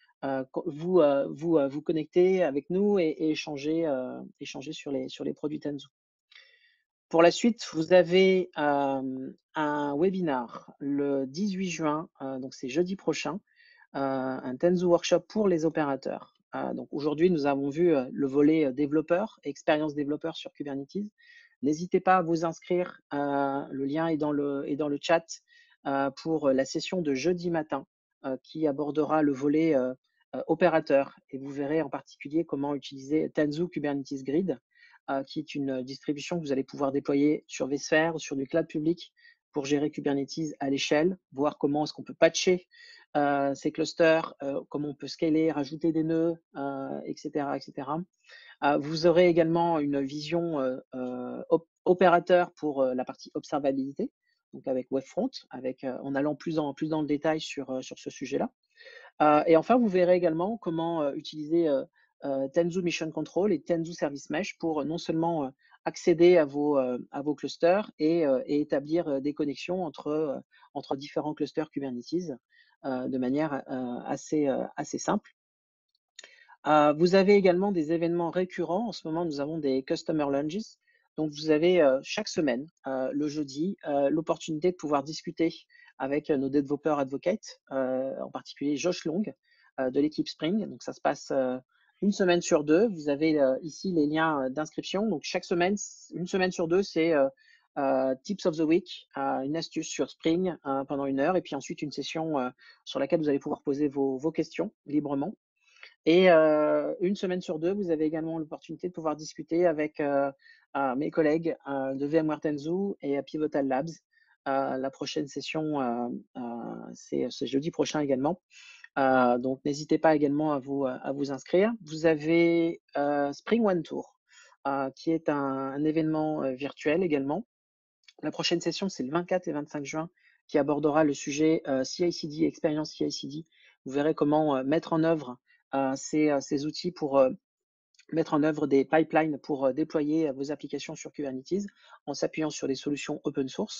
vous connecter avec nous et échanger sur les produits Tanzu. Pour la suite, vous avez un webinar le 18 juin, donc c'est jeudi prochain, un Tanzu Workshop pour les opérateurs. Donc aujourd'hui, nous avons vu le volet développeur, expérience développeur sur Kubernetes. N'hésitez pas à vous inscrire, le lien est dans le chat pour la session de jeudi matin qui abordera le volet opérateur. Et vous verrez en particulier comment utiliser Tanzu Kubernetes Grid, qui est une distribution que vous allez pouvoir déployer sur vSphere, sur du cloud public pour gérer Kubernetes à l'échelle, voir comment est-ce qu'on peut patcher ces clusters, comment on peut scaler, rajouter des nœuds, etc. etc. Vous aurez également une vision opérateur pour la partie observabilité, donc avec Wavefront, en allant plus dans le détail sur ce sujet-là. Et enfin, vous verrez également comment utiliser Tanzu Mission Control et Tanzu Service Mesh pour non seulement accéder à vos clusters et établir des connexions entre différents clusters Kubernetes de manière assez simple. Vous avez également des événements récurrents. En ce moment, nous avons des Customer Lunges. Donc, vous avez chaque semaine, le jeudi, l'opportunité de pouvoir discuter avec nos développeurs advocates, en particulier Josh Long de l'équipe Spring. Donc, ça se passe une semaine sur deux. Vous avez ici les liens d'inscription. Donc, chaque semaine, une semaine sur deux, c'est Tips of the Week, une astuce sur Spring pendant 1 heure. Et puis ensuite, une session sur laquelle vous allez pouvoir poser vos questions librement. Et une semaine sur deux, vous avez également l'opportunité de pouvoir discuter avec mes collègues de VMware Tanzu et Pivotal Labs. La prochaine session, c'est jeudi prochain également. Donc, n'hésitez pas également à vous inscrire. Vous avez Spring One Tour, qui est un événement virtuel également. La prochaine session, c'est le 24 et 25 juin, qui abordera le sujet CI/CD, expérience CI/CD. Vous verrez comment mettre en œuvre ces outils pour mettre en œuvre des pipelines pour déployer vos applications sur Kubernetes en s'appuyant sur des solutions open source.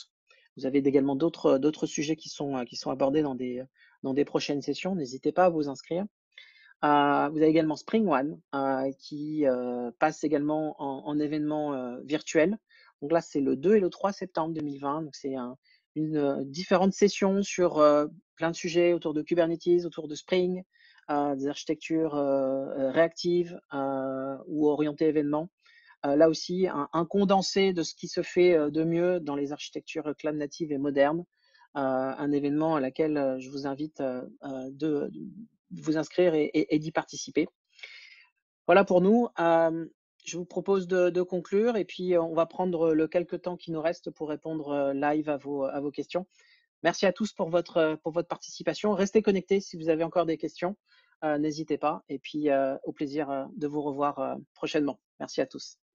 Vous avez également d'autres sujets qui sont abordés dans des prochaines sessions. N'hésitez pas à vous inscrire. Vous avez également Spring One qui passe également en événement virtuel. Donc là, c'est le 2 et le 3 septembre 2020. Donc c'est différentes sessions sur plein de sujets autour de Kubernetes, autour de Spring, des architectures réactives ou orientées événements. Là aussi, un condensé de ce qui se fait de mieux dans les architectures cloud natives et modernes. Un événement à laquelle je vous invite de vous inscrire et d'y participer. Voilà pour nous. Je vous propose de conclure et puis on va prendre le quelques temps qui nous reste pour répondre live à vos questions. Merci à tous pour votre participation. Restez connectés si vous avez encore des questions. N'hésitez pas. Et puis au plaisir de vous revoir prochainement. Merci à tous.